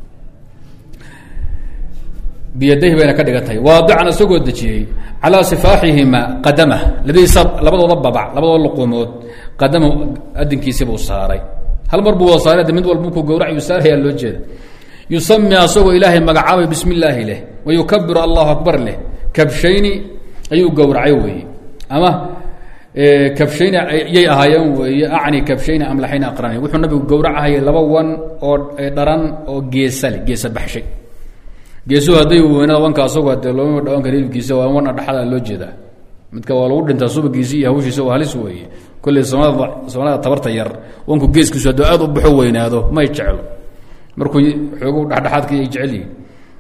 biyadayhi bayna ka dhigan tahay waadican isagoo dejiyey calaa sifaaxihima qadamah labadooda babac labadooda luquumood qadama adinkiisibuu saaray hal mar buu wada saaray mid walba markuu gowracayu saarayaa loo jeeda yusami asagoo ilaahay magacaabay bismi illaahi leh wayukabiru allahu akbar leh kabshayni ayuu gowracay weeye ama kabshayni yay ahaayeen weeye acni kabshayni amlaxayni aqrani wuxuu nabigu gowracahayay laba wan oo dharan oo geesale geesa baxshay geesuhu hadday weynada wanka asagoo hadee looma dhawanka hilibkiisa waa wana dhaxada loo jeedaa midka waa lagu dhintaa subagiisi iyo hawshiisa waa halis weeye kolley soomaalida tabarta yar wanku geeskiisu hadduu aad u baxo weynaado may jeclo markuu xoogu dhexdhexaadka ay jecel yihin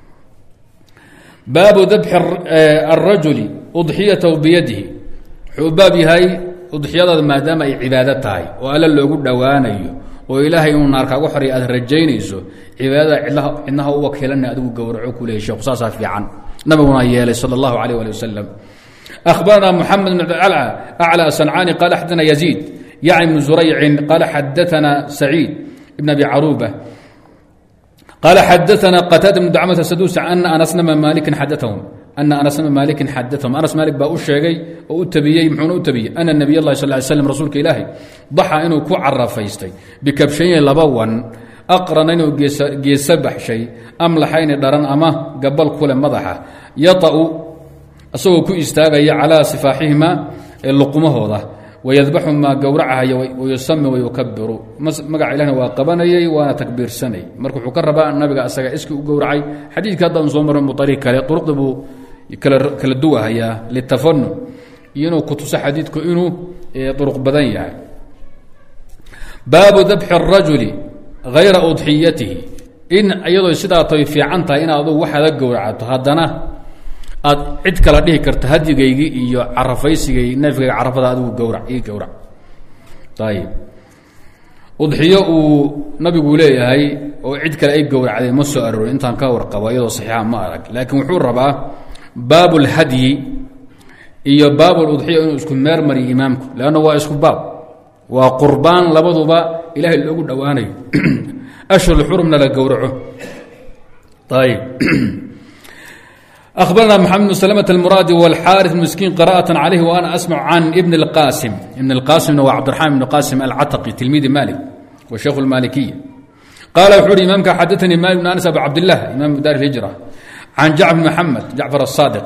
baabu dabxi الrajuli udxiyatahu biyadihi wuxuu baab yahay udxiyadaada maadaama ay cibaado tahay oo alla loogu dhowaanayo oo ilaahay inuu naar kaagu xoraya aad rajaynayso cibaadada cidnaha u wakiilana adigu gowraco ku leehay sheekhu saasaa fiican nabiguna yeelay salى الlaه عليه ولي وسلم أخبرنا محمد بن أعلى الصنعاني قال حدثنا يزيد يعني بن زريع قال حدثنا سعيد بن أبي عروبة قال حدثنا قتادة بن دعامة السدوسي أن أنس بن مالك حدثهم أنس مالك baa u sheegay oo u tabiyey muxuuna u tabiyey أن النبي الله صلى الله عليه وسلم rasuulka ilaahay ضaxa inuu ku carafaystay bikabshayn laba wan aqrana inuu geesa baxshay amlaxayni dharan ama gabal kule madaxa yata'u asagoo ku istaagaya calىa sifaaxihima luqumahooda wayadbaxu maa gowracahaya wayusami wayukabiru magaca ilahna waa qabanayay waana takbiirsanay marka wuxuu ka rabaa nabiga asaga iski u gowracay xadiidka haddaan soo marin ariiq kale uruqda buu kala duwahayaa litafanu iyo inuu kutuso xadiidku inuu uruq badan yahay baabu dabxi الrajuli hayra udxiyatihi in iyadoo sidaa tay fiican tahay in adu waxaada gowracato haddana aad cid kala dhihi karta hadyigaygii iyo carafaysigay neefkayga carafada adigu gowrac ii gowrac ayib udxiyo uu nabigu leeyahay oo cid kale ay gowracday ma soo aroorin intaan ka warqabo iyadoo saxiixa ma arag laakiin wuxuu rabaa baab اlhadyi iyo baab اludxiya inuu isku meermariyo imaamku leanna waa isku baab waa qurbaan labaduba ilaahay loogu dhowaanayo ashhur xurumna la gowraco ayib أخبرنا محمد بن سلمة المرادي والحارث المسكين قراءة عليه وأنا أسمع عن ابن القاسم هو عبد الرحمن بن القاسم العتقي تلميذ مالك وشيخ المالكية قال وحوري إمامك حدثني مالك بن أنس أبو عبد الله إمام دار الهجرة عن جعفر الصادق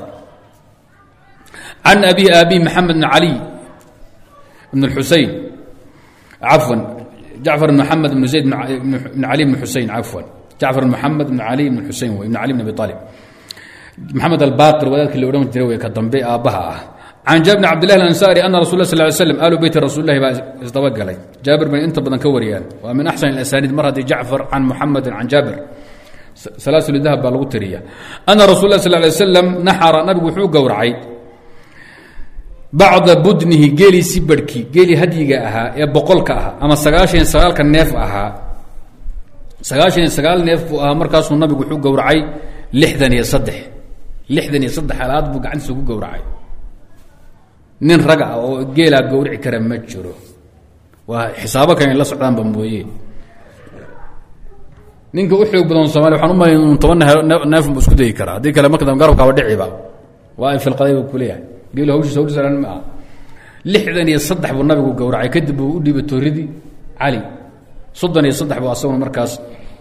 عن أبي محمد بن علي بن الحسين عفوا جعفر بن محمد بن زيد بن علي بن الحسين عفوا جعفر بن محمد بن علي بن الحسين وابن علي بن أبي طالب محمد الباقر wadaadkii la ohan jiray way ka dambe aabaha ah can jaabir bn cabd lah اlansari ana rasul lah sal ly slam aalu beyti rasuul lahi baa isdabagalay jaabir bay inta badan ka wariyaan waa min axsan اlasaniid mar haddii jacfar can muxamedin can jaabir salaasul dahab baa lagu tiriya ana rasul lah sal lay slam naxara nabigu wuxuu gowracay bacda budnihi geeliisi barhkii geelii hadyiga ahaa ee boqolka ahaa ama 99 neef ahaa 99 neef buu ahaa markaasuu nabigu wuxuu gowracay 63 alaad buu gacantiisa ku gowracay nin raga ah oo geelaa gowrici kara ma jiro waa xisaabo kan la socdaanba mooye ninka u xoog badan Soomaaliya waxaan u malayn inuu 10 neef buu isku dayi karaa hadii kale marka garabka waa dhiciba waa fil qadayb ku leeyahay geel hawshiisa u saran ma 63 buu nabigu gowracay kadib uu u dhibay tooridi Ali 33 buu asaguna markaas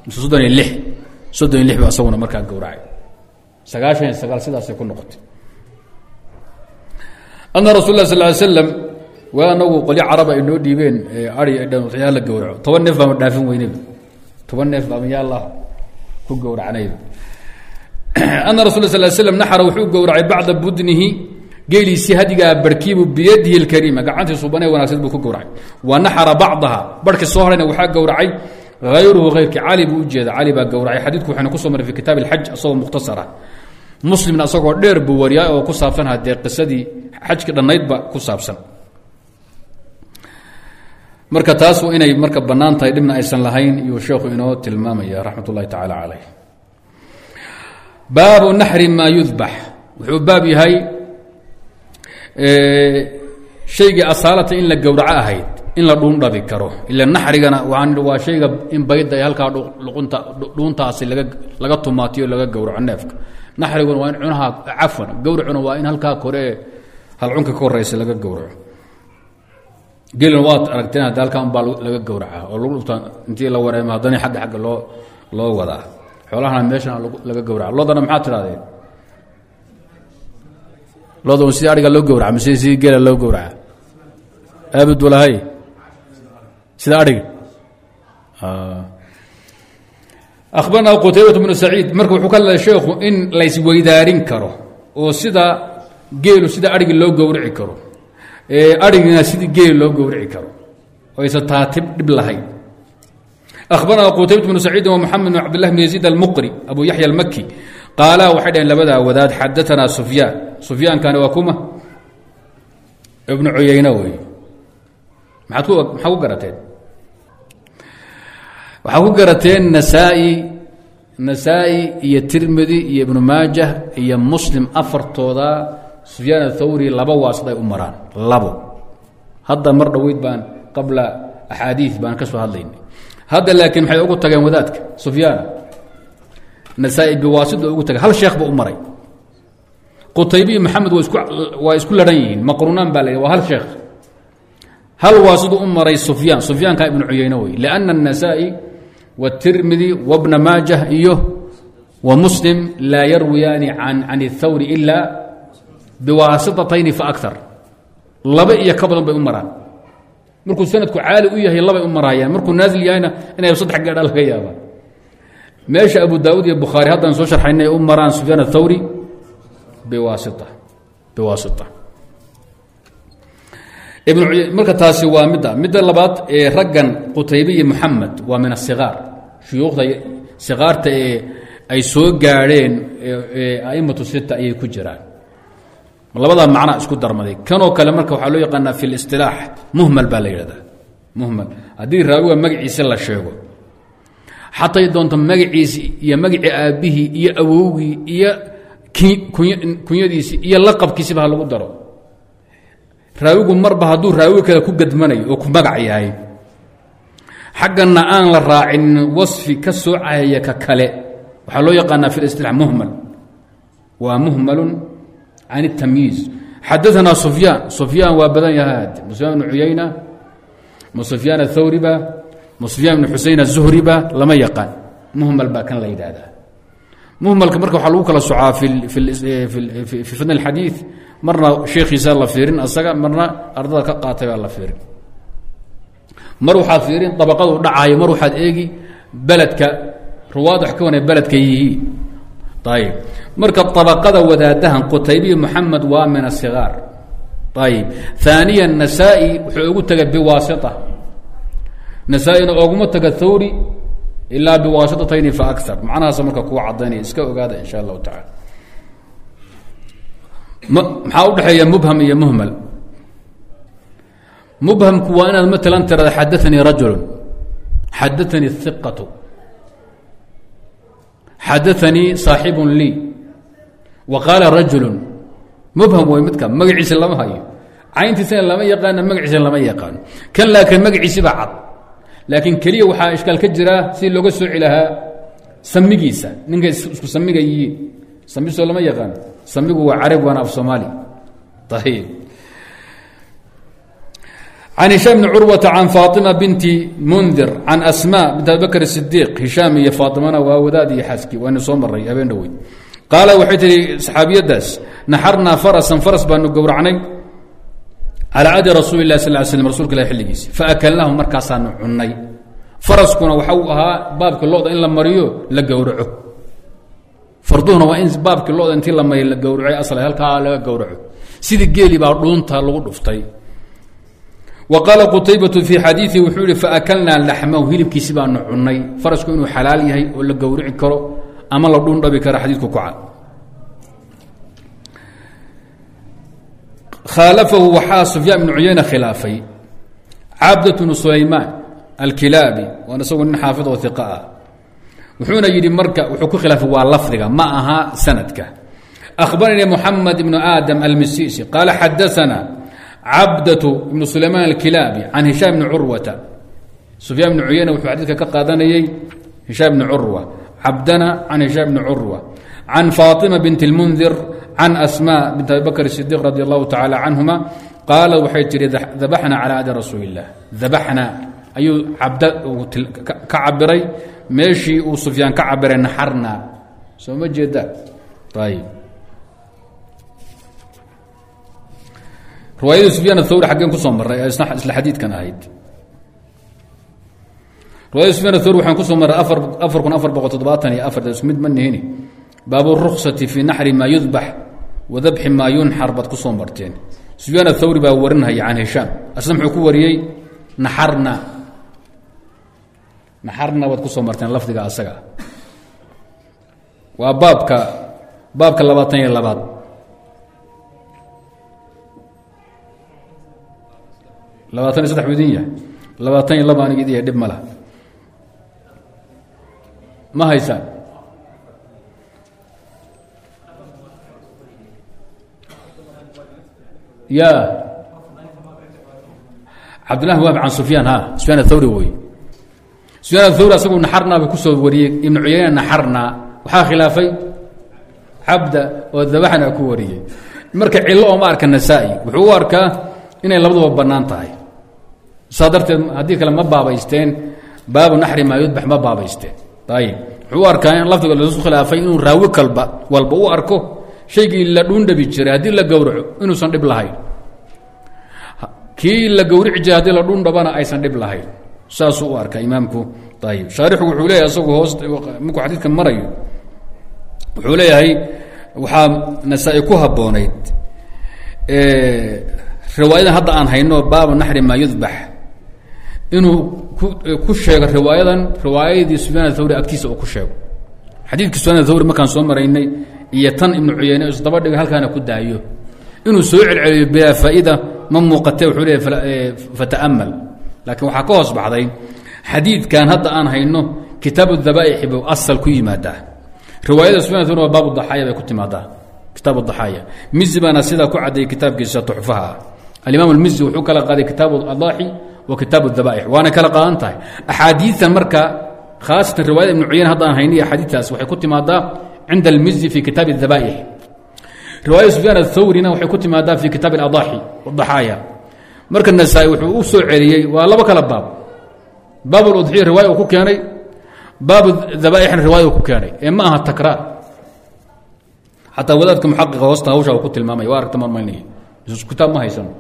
36 buu asaguna markaa gowracay 99 sidaasay ku noqotay anna rasuulullah sallallahu alayhi wasallam wa anagu qoli caraba inoo dhiibeen ari dhan waxyaalo la gowraco 10 neef baa dhaafin weynay 10 neef baa ya Allah ku gowracnay anna rasuulullah sallallahu alayhi wasallam nahara wuxuu gowracay bacda budnihi geelisi hadiga barkiibu biyadihi alkarima gacantiisu banay wanaagsan buu ku gowracay wa nahara bacdaha barki soo horayna waxa gowracay غيره غيرك علي بو جيدا علي با غورعي حديثku waxaan ku soo maray fi kitaab al-hajj asoo mukhtasara muslimna asagoo dheer buu wariyaa oo ku saabsan hadii qisadii hajka dhanayd ba ku saabsan marka taas waa inay marka banaan tahay dibna aysan lahayn iyo sheekhu inoo tilmaamaya raxmatullaahi ta'ala alayhi baabu nahri ma yudbah wuxuu baab yahay shayga asalata in la gowraca ahayd in la dhuun dhabi karo ila naxrigana waa shayga in bayda halka luqunta dhuuntaasi laga tumaatiyo laga gowraco neefka naxriguna waa in cunaha afwan gowracuna waa in halka kore halcunka ka horeysa laga gowraco geelna waad aragteen hada halka baa laga gowraca oo luqunta intii la wareemo hadana xagga loo wadaa xoolahana meeshana laga gowraco loodana maxaa tiraadeen loodana si ariga loo gowraco mise si geela loo gowraco abad walahay sida ariga akhbarna qutaybah ibn sa'id marka wuxuu kala sheekhu in la isweydaarin karo oo sida geelu sida ariga loo gowrici karo arigina sida geel loo gowrici karo oo isa taatib dib lahayn akhbarna qutaybah ibn sa'id wa muhammad ibn abdullah ibn yazid al-muqri abu yahya al-makki qala wahadan labada wadaad hadathana sufyan kana wa kuma ibn uyayna way maxaa ku garateen waxaa ku garateen نسائي iyo tirmidhi iyo ibn maajah iyo muslim afartooda sufyaan athawri laba waasday u maraan labo hadda mar dhaweyd baan qabla ahadiith baan ka soo hadlaynay hadda laakiin waxay ugu tageen wadaadka sufyaan نسائي بواسطه ugu tagay hal sheekh ba u maray qutaybi maxamed waa isku ladanyiin maqruunaan baa leeyahay waa hal sheekh hal waasito u maray sufyaan ka ibn uyayna way laana an-nasa'i والترمذي وابن ماجه إيه ومسلم لا يرويان عن الثوري إلا بواسطتين فأكثر لبا إيا كبضا بأمران مركو سندكو عالي إياه لبا أمرايان مركو نازل يانا إنا يبصد حق قال الغيابة ماشي أبو داود يا بخاري هذا نسو شرح إنه أمران سفيان الثوري بواسطة ابن مركا تاسي مدى لبات رقا قتيبي محمد ومن الصغار شيوخ صغار اي سو غارين ائمه السته اي كجران لبدا معنى اسكو درمدي كانوا كلام marka waxa loo yaqaan fi al-istilah muhmal baa la yiraahdaa muhmal hadii raawiga magaciisa la sheego xatay doonto magaciisa iyo magaci aabihi iyo awowgi iyo kunyadiisa iyo laqabkiisa baa lagu daro raawigu marba haduu raawi kale ku gadmanayo oo ku magac yahay xaqana aan la raacin wasfi ka soo caayaya ka kale waxa loo yaqaan fi al-istilah muhmal wa muhmalun عن التمييز حدثنا سفيان وبدن يهاد سفيان بن عيينة سفيان الثوري با سفيان بن حسين الزهري با لما يقان مهمل با كان لا يدادا مهمل كمركو حلو كلا سعا في فن الحديث مره شيخ يسال الله فيرين اسغا مره ارضا كقاتay الله فيرين مره حافيرين طبقه دعاي مره حد ايغي بلدك رواد حكونه بلدك يي طيب مركب طبقه ودادها قتيبي محمد ومن الصغار طيب ثانيا النسائي وحو تغ بواسطه نسائي اوغما تغ ثوري الا بواسطتين فاكثر معناها سمركا كو عداني اسكا اوغاده ان شاء الله تعالى maxaa u dhaxeeya mubham iyo muhmal mubhamku waa inaad maalan tirada xadaanii rajulun xadaanii الثiqatu xadaanii صaaxibun lii wa qaala rajulun mubham way midka magaciisa lama hayo cayntiisana lama yaqaano magaciisana lama yaqaano kan laakiin magaciisi baa cad laakiin keliya waxaa ishkaal ka jira si looga soo celahaa samigiisa ninka isku samiga yihiin samiso lama yaqaano سميه عرب وانا في صومالي طيب عن هشام بن عروة عن فاطمة بنت منذر عن أسماء بنت أبي بكر الصديق هشام يا فاطمة وودادي حسكي وأنا صومر أبين دوي قال وحيتي صحابي داس نحرنا فرس بأنه قورعني على عهد رسول الله صلى الله عليه وسلم رسولك الله يحلقيس فأكلناه مركزا عني فرس كنا وحوها بابك اللوضة إن لما مريو لقورعه فرضونا وإن بابك اللوضة انتي لما يلقورعي أصلا هلكا لقورعه سيدي قيلي باردونتا لغو دفتي وقال قتيبة في حديثه وحوري فأكلنا اللحمة وهيلب كيسبا نعني فرس كونه حلال يهي ولا قورعي كرو أما لردون ربي كرا حديثك كعال خالفه وحا سفيان بن عيينة خلافي عبدة بن سليمان الكلابي وأنا سوى حافظ وثقاء وحونا يدي مركا وحكو خلاف واللفظك معها سندك أخبرني محمد بن آدم المسيسي قال حدثنا عبدة بن سليمان الكلابي عن هشام بن عروة سفيان بن عيينة وحديثك كقادني هشام بن عروة عبدنا عن هشام بن عروة عن فاطمة بنت المنذر عن أسماء بنت أبي بكر الصديق رضي الله تعالى عنهما قال وحيتري ذبحنا على عهد رسول الله ذبحنا أي عبد كعبري ماشي وسفيان كعبر نحرنا سوما جدا طيب رواية سفيان الثوري حقين كسوم مرة الحديث كان هايد رواية سفيان الثوري وحن كسوم مرة أفر بغط ضباطني أفر اسمد مني هنا باب الرخصة في نحر ما يذبح وذبح ما ينحر بتكسوم مرتين سفيان الثوري باورنها عن هشام أسلم حكوريي نحرنا نحرنا وتكسو مرتين لفظك اسغا وبابك لباتن لباد لباتن صدح وديه لباتن لبان يديه دب مله ما هيسان ya cabdullah wahb can sufyaan sufyaan athawri wey sufyaan athawri asagu naxarnaa bay kusoo wariyey ibnu cuyayna naxarnaa waxaa khilaafay cabda oo dabaxna ku wariyey marka cillo oo ma arka nasaa-i wuxuu u arkaa inay labaduba bannaan tahay saa darteed haddii kale ma baabaysteen baabu naxri maa yudbax ma baabaysteen ayib wuxuu u arkaa in lafdiga lasu khilaafay inuu raawi kalba walba u arko shaygii la dhuundhabi jiray haddii la gowraco inuusan dhib lahayn kii la gowrici jiray haddii la dhuundhabana aysan dhib lahayn saasuu u arkaa imaamku ayib shaarixu wuxuu leeyahay isagu hoos markuu xadiidka marayo wuxuu leeyahay waxaa nasaa-i ku habboonayd riwaayadan hadda aan hayno baabu naxri maa yudbax inuu ku sheego riwaayadii sufyaan athawri agtiisa uu ku sheego xadiidkii sufyaan athawri markaan soo maraynay iyo tan ibnu cuyayne isdaba dhiga halkaana ku daayo inuu soo celceliyo bilaa faa'ida ma muuqatee wuxuu leeyahay fata'amal laakiin waxaa ka hoos baxday xadiidkan hadda aan hayno kitaabu dabaa'ixi buu asal ku yimaadaa riwaayada sufyaan athawri waa baabu daxaaya bay ku timaadaa kitaabu daxaaya mizi baana sidaa ku caddeeyey kitaabkiisa tuxfaha alimaam almizi wuxuu kala qaaday kitaabu adaaxi wa kitaabu dabaa'ix waana kala qaadan tahay axaadiitan marka khaasatan riwaayada ibnu cuyayne hadda aan hayno iyo axaadiistaas waxay ku timaadaa cinda almizi fi kitaabi dabaa'ix riwaayada sufyaan athawrina waxay ku timaadaa fi kitaabi aladaaxi wadaxaaya marka nasaa-i wuxuu u soo celiyey waa laba kala baab uludxiya riwaaya uu ku keenay baabu dabaa'ixna riwaaya uu ku keenay ee ma aha takraar xataa wadaadka muxaqiqa hoosta hawshaa uu ku tilmaamaya waa aragta marmaynaya kitaab ma haysano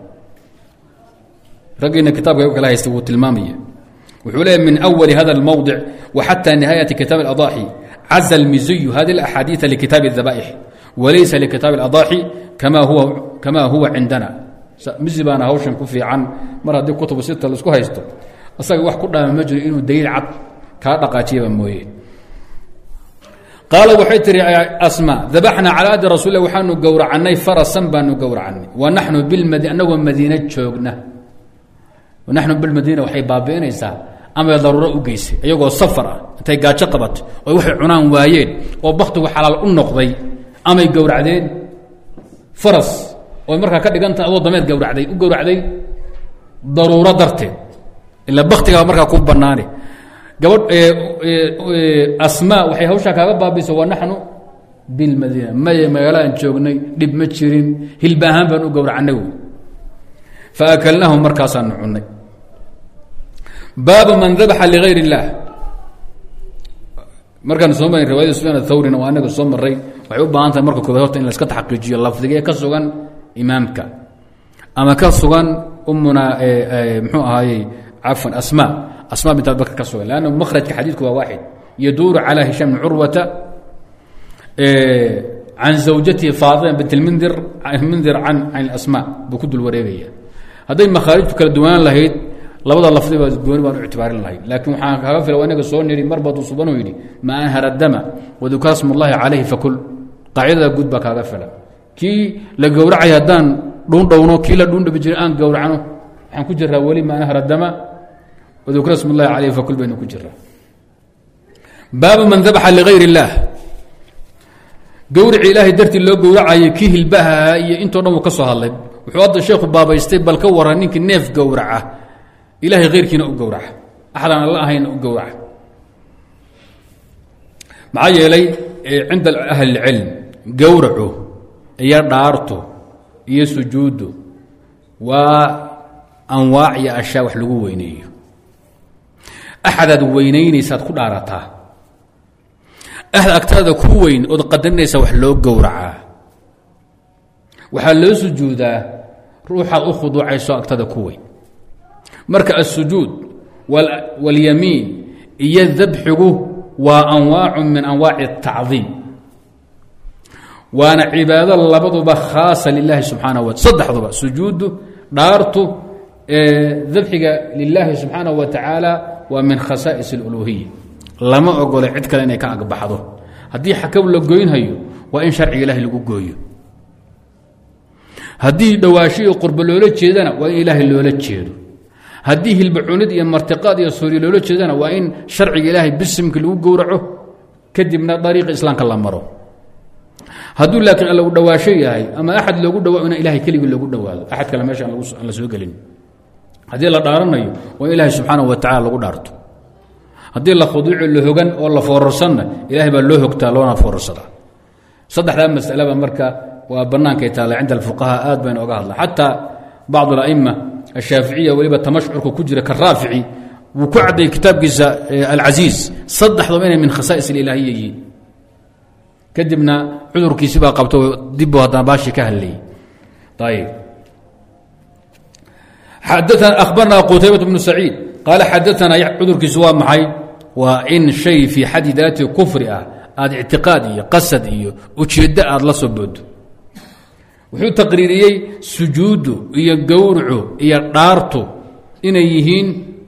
raggiina kitaabka kala haysta wuu tilmaamaya wuxuu leeyahy min awali hada almawdic wa xataa nihaayati kitaabi aladaaxi caza almiziyu hadi alaxaadiida likitaabi dabaa'ix walaysa likitaabi aladaaxi kama huwa cindana mizi baana hawshan ku fiican mar haddii kutubu sita laisku haysto asaga wax ku dhaama ma jiro inuu daliil cad kaa dhaqaajiyaba mooye qaala waxay tihi asma dabaxnaa calaa adi rasuul lah waxaanu gowracannay farasan baanu gowracannay wa naxnu anagoo madiina joogna naxnu bilmadiina waxay baabi'inaysaa ama daruuro u geysay iyagoo safar ah intay gaajo qabatay oo waxay cunaan waayeen oo baktigu xalaal u noqday amay gowracdeen faras oo markaa ka dhigantaha adoo dameed gowracday u gowracday daruuro darteed ilaa baktigaa markaa ku bannaane gabadh asmaa waxay hawshaa kaaga baabiisa wa naxnu bilmadiina maye magaaladaan joognay dhib ma jirin hilba ahaan baan u gowracannay wy fa akalnaahu markaasaanu cunnay baabu man dabaxa ligayr اllah markaan soo marin riwaayada sufyaan athawrina waa anaga soo maray waxay u baahan tahay marka koobaad horta in la iska taxaqiijiyo lafdigee ka sugan imaamka ama ka sugan umuna muxuu ahaayey cafwan asma bint abibakr ka sugan lanna makhrajka xadiidku waa waaxid yaduuru calى hishaam bn curwata can zawjatihi faatima bint lmindir can asma buu ku dul wareegaya hadday makhaarijtu kala duwanaan lahayd labada lafdiba gooni baan u ictibaarin lahayd laakiin waxaan kaga fila inaga soo niri mar baaduu subanuu yidhi ma anhara dama wadukaa sm ullahi calayhi fakul qaacidada guud baa kaaga fila kii la gowracay haddaan dhuundhowno kii la dhuundhabi jiray aan gowracno waxaan ku jiraa weli ma anhara dama wadukraa sm ullahi calayhi fakul baynu ku jiraa baabu man dabaxa ligayr اllah gowrici ilaahay dartii loo gowracayay kii hilbaha iyo intoo dhan uu ka soo hadlay wuxuu hadda sheekhu baabaystay bal ka waran ninkii neef gowraca ilaahay hayrkiina u gowraca axadaan alla ahayna u gowraca maxaa yeelay cinda ahli اlcilm gowracu iyo dhaartu iyo sujuuddu waa anwaac iyo ashyaa wax lagu weyneeyo axadaad weynaynaysaad ku dhaarataa axad agtaada ku weyn ood qadarinaysa wax loo gowracaa waxaa loo sujuudaa ruuxaad u khuduucayso agtada ku weyn marka الsujuud wاlyamiin iyo dabxigu waa anwaacu min anwaaci الtacdiim waana cibaado labaduba khaasa lilahi subxaanaه wa saddexduba sujuudu dhaartu dabxiga lilaahi subxaanaه wa tacaala waa min khasaa'is اluluhiya lama ogolo cid kale inay ka agbaxdo haddii xakam la goynhayo waa in sharciga ilaahay lagu gooyo haddii dhawaasho iyo qurbo loola jeedana waa in ilaahay loola jeedo haddii hilbacunid iyo martiqaad iyo soori loola jeedana waa in sharciga ilaahay bisimka lagu gowraco kadibna dariiqa islaamka la maro hadduu laakiin alla u dhawaasho yahay ama axad loogu dhawaao ina ilahay keligii loogu dhawaado axad kale meesha aan la soo gelin haddii la dhaaranayo waa in ilaahay subxaanahu wa tacala lagu dhaarto haddii la khuduuco la hogan oo la foorarsanna ilahay baa loo hogtaa loona foorarsadaa saddexdaa masalaba marka waa bannaankay taalla cinda alfuqahaa aad bayna oga hadla xataa bacd ala'ima ashaaficiya weliba tamashcurka ku jira karaafici wuu ku cadday kitaabkiisa alcasiiz saddexdaba inay min khasaa'is alilaahiya yihiin kadibna cudurkiisi baa qabto dibbu haddana baashii ka hadlayay ayb xadaana akhbarna qutaybat bnu saciid qaala xadaana cudurkiisu waa maxay waa in shay fii xaddi daati kufri ah aad ictiqaad iyo qasad iyo ujeeddo aad la soo boodo wuxuu taqriiriyey sujuuddu iyo gowrucu iyo dhaartu inay yihiin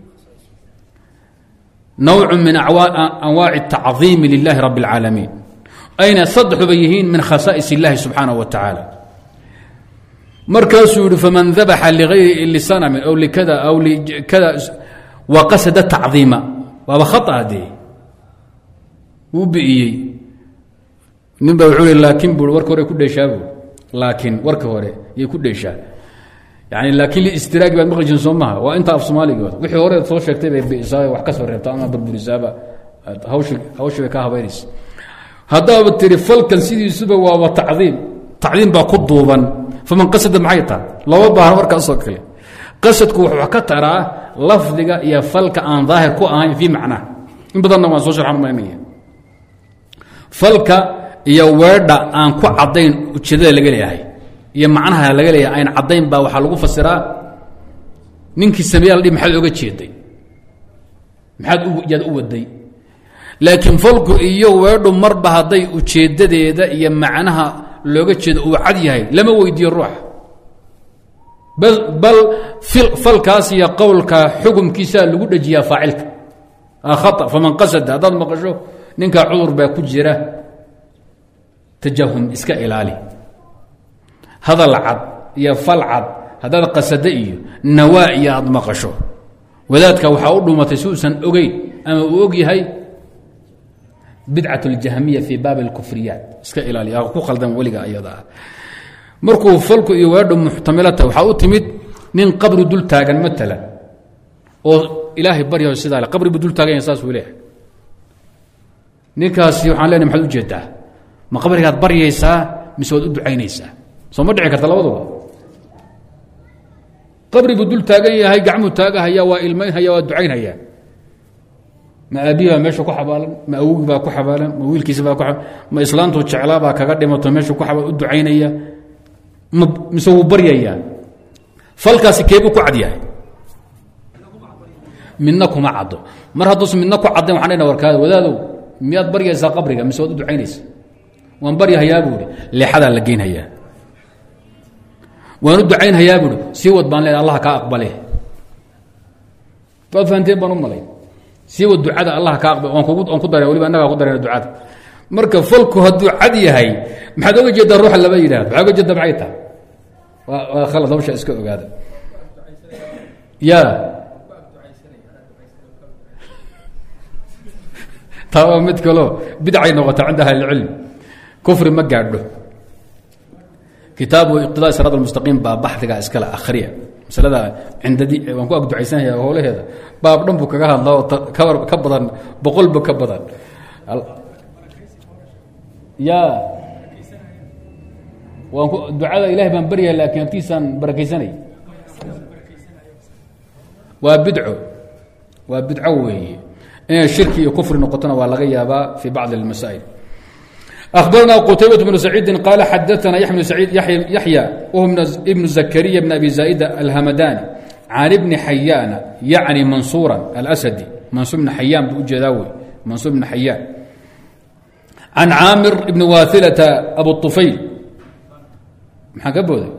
nawcu min anwaaci الtacdiimi lilahi rabi اlcaalamiin ayna saddexduba yihiin min khasaa'is اllahi subxaanaه wa tacaala markaasuu yihi faman dabaxa ligayri lisanamin aw likada aw likada waqasada tacdiima waaba khaa dee wuu bi'iyey nin ba wuxuu laakiin bui warka hore ku dheeshaa bui laakiin warka hore yay ku dheeshaa yani laakiin liistiraagi baad maqli jirin soo maha waa inta af soomaaligooda wixii hore soo sheegtay bay bi'isaa wax ka soo reebta ama burburisaaba hawshii bay ka habaynaysa haddaaba tiri falkan sidiisuba waaba tacdiim baa ku duuban faman qasada maxay tahay laba baahan markaasoo kale qasadku wuxuu ka taraa lafdiga iyo falka aan daahir ku ahayn fii macnaha in badanna waan soo sharxan maynaya falka iyo weedha aan ku caddayn ujeedada laga leeyahay iyo macnaha laga leeyahay ayn caddayn baa waxaa lagu fasiraa ninkii sameeya la dhihi maxaad oga jeeday yaad u waday laakiin falku iyo weedhu marba hadday ujeeddadeeda iyo macnaha looga jeedo uu cad yahay lama weydiiyo ruuxa bal falkaas iyo qowlka xukumkiisaa lagu dhejiyaa faacilka khata faman qasada haddaad maqasho ninkaa cudur baa ku jira tajahum iska ilaali hadal cad iyo fal cad haddaad qasada iyo nawaa iyo aad maqasho wadaadka waxaa u dhumatay si uusan ogeyn ama uu og yahay bidcat اljahmiya fii baabi اlkufriyaat iska ilaali ku khaldan weliga ayada ah markuu falku iyo weedhu muxtamilata waxaa u timid nin qabri dul taagan maalan oo ilaahay baryaho sidaa le qabri buu dul taagan yahay saas uu leeyahay ninkaasi waxaan leenahay maxaad ujeedaa ma qabrigaad baryaysaa mise waad u ducaynaysaa soo ma dhici karta labaduba qabri buu dul taagan yahay gacmuu taagahaya waa ilmaynhaya waa ducaynhayaa ma aabihi baa meesha ku xabaalan ma awogii baa ku xabaalan ma wiilkiisa baa ku ma islaantuu jeclaa baa kaga dhimato meesha ku xabaalan u ducaynaya mise wuu baryayaa falkaasi keebuu ku cad yahay midna kuma caddo mar hadduusan midna ku caddayn waxaan dhahna warkaada wadaadow miyaad baryaysaa qabriga mise waad u ducaynaysa waan baryahayaa buuhi leexadaa la geynhayaa waan u ducaynhayaa buuhi sii wad baan leedahay allah kaa aqbale waad fahanteen baan u malay sii wad ducada allah kaa aqbale waan ku daray waliba annagaa ku darayna ducada marka falku hadduu cad yahay maxaad oga jeedaa ruuxa lama yidhahdo maxaa oga jeeda maxay tahay waa khalad hawsha iska ogaada ya taa waa mid kaloo bidcay noqota cinda ahli اlcilm kufri ma gaadho kitaabu iqtidaa siraat almustaqiim baa baxdiga iskale akhriya masalada cindadii waan ku ag ducaysanaya howlaheeda baab dhan buu kaga hadla oo ka badan boqolba ka badan ya waan ducada ilahay baan baryahay laakiin agtiisaan barakaysanay waa bidco weeye inay shirki iyo kufri noqotona waa laga yaabaa fi bacd اlmasaa'il أخبرنا قتيبة بن سعيد قال حدثنا يحيى وهو ابن زكريا بن أبي زائدة الهمداني عن ابن حيان يعني منصورا الأسدي منصور بن حيان بوجداوي منصور بن حيان عن عامر بن واثلة أبو الطفيل محاكبه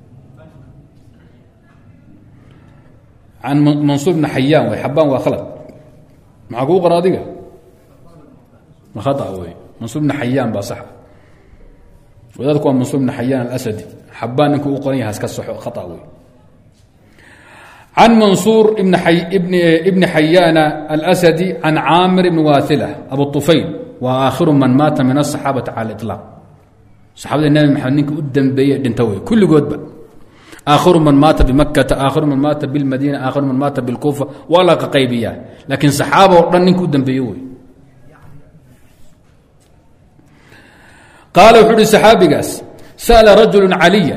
عن منصور بن حيان وحبان وخلط معقوق راضية ما خطأ وي منصور بن حيان baa صح wadaadku waa منصور بن حيان الأسدي xabaan ninkuu u qoran yahay iska saxo khطأ wey عن منصور بن حيان الأسدي عن عامر بن واثلة أبو الطفيل وآخر من مات من الصحابة على الإطلاق saxaabada nabi maxamed ninka u dambeeyay dhinta way kulligoodba aakhiru man maata bimakkata aakhiru man maata bilmadiina aakhiru man maata bilkuufa waa la qaybiyaa laakiin saxaaba oo dhan ninka u dambeeyey wey qaala wuxuu uhi saxaabigaas sa'ala rajulu caliya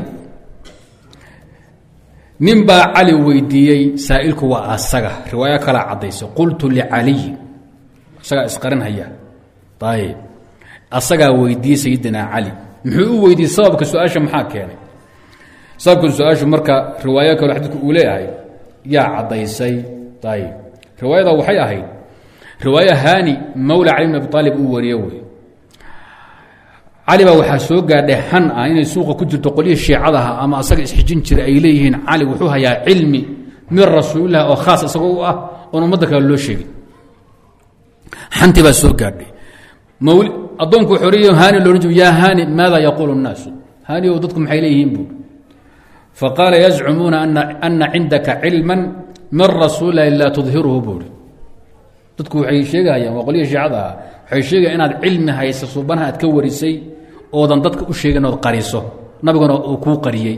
nin baa cali weydiiyey saa'ilku waa asaga riwaayo kalaa caddaysa qultu licaliyi isagaa isqarinhaya ayib asagaa weydiiyey sayidina cali muxuu u weydiiyey sababka su-aasha maxaa keenay sababka su-aashu marka riwaayo kale xadiidku uu leeyahay yaa caddaysay ayib riwaayada waxay ahayd riwaayo haani mawla cali bn abi aalib uu wariye wey cali baa waxaa soo gaadhay xan ah inay suuqa ku jirto qolyihii shiicadaha ama asaga isxijin jiray ay leeyihiin cali wuxuu hayaa cilmi min rasuulilah oo khaas isagoo u ah oon ummadda kale loo sheegin xantii baa soo gaadhay addoonku wuxuu leeyahay haani loohan jiro yaa haani maada yaquulu الnaasu haani oo dadku maxay leeyihiin buuri faqaala yazcumuuna ana cindaka cilma min rasuulilahi laa tudhiruhu buuri dadku waxay sheegahayaan waa qolyihii shiicada ah waxay sheegayaan inaad cilmi haysa suubanaha aad ka warisay oodan dadka u sheegin ood qariso nabiguna uu kuu qariyey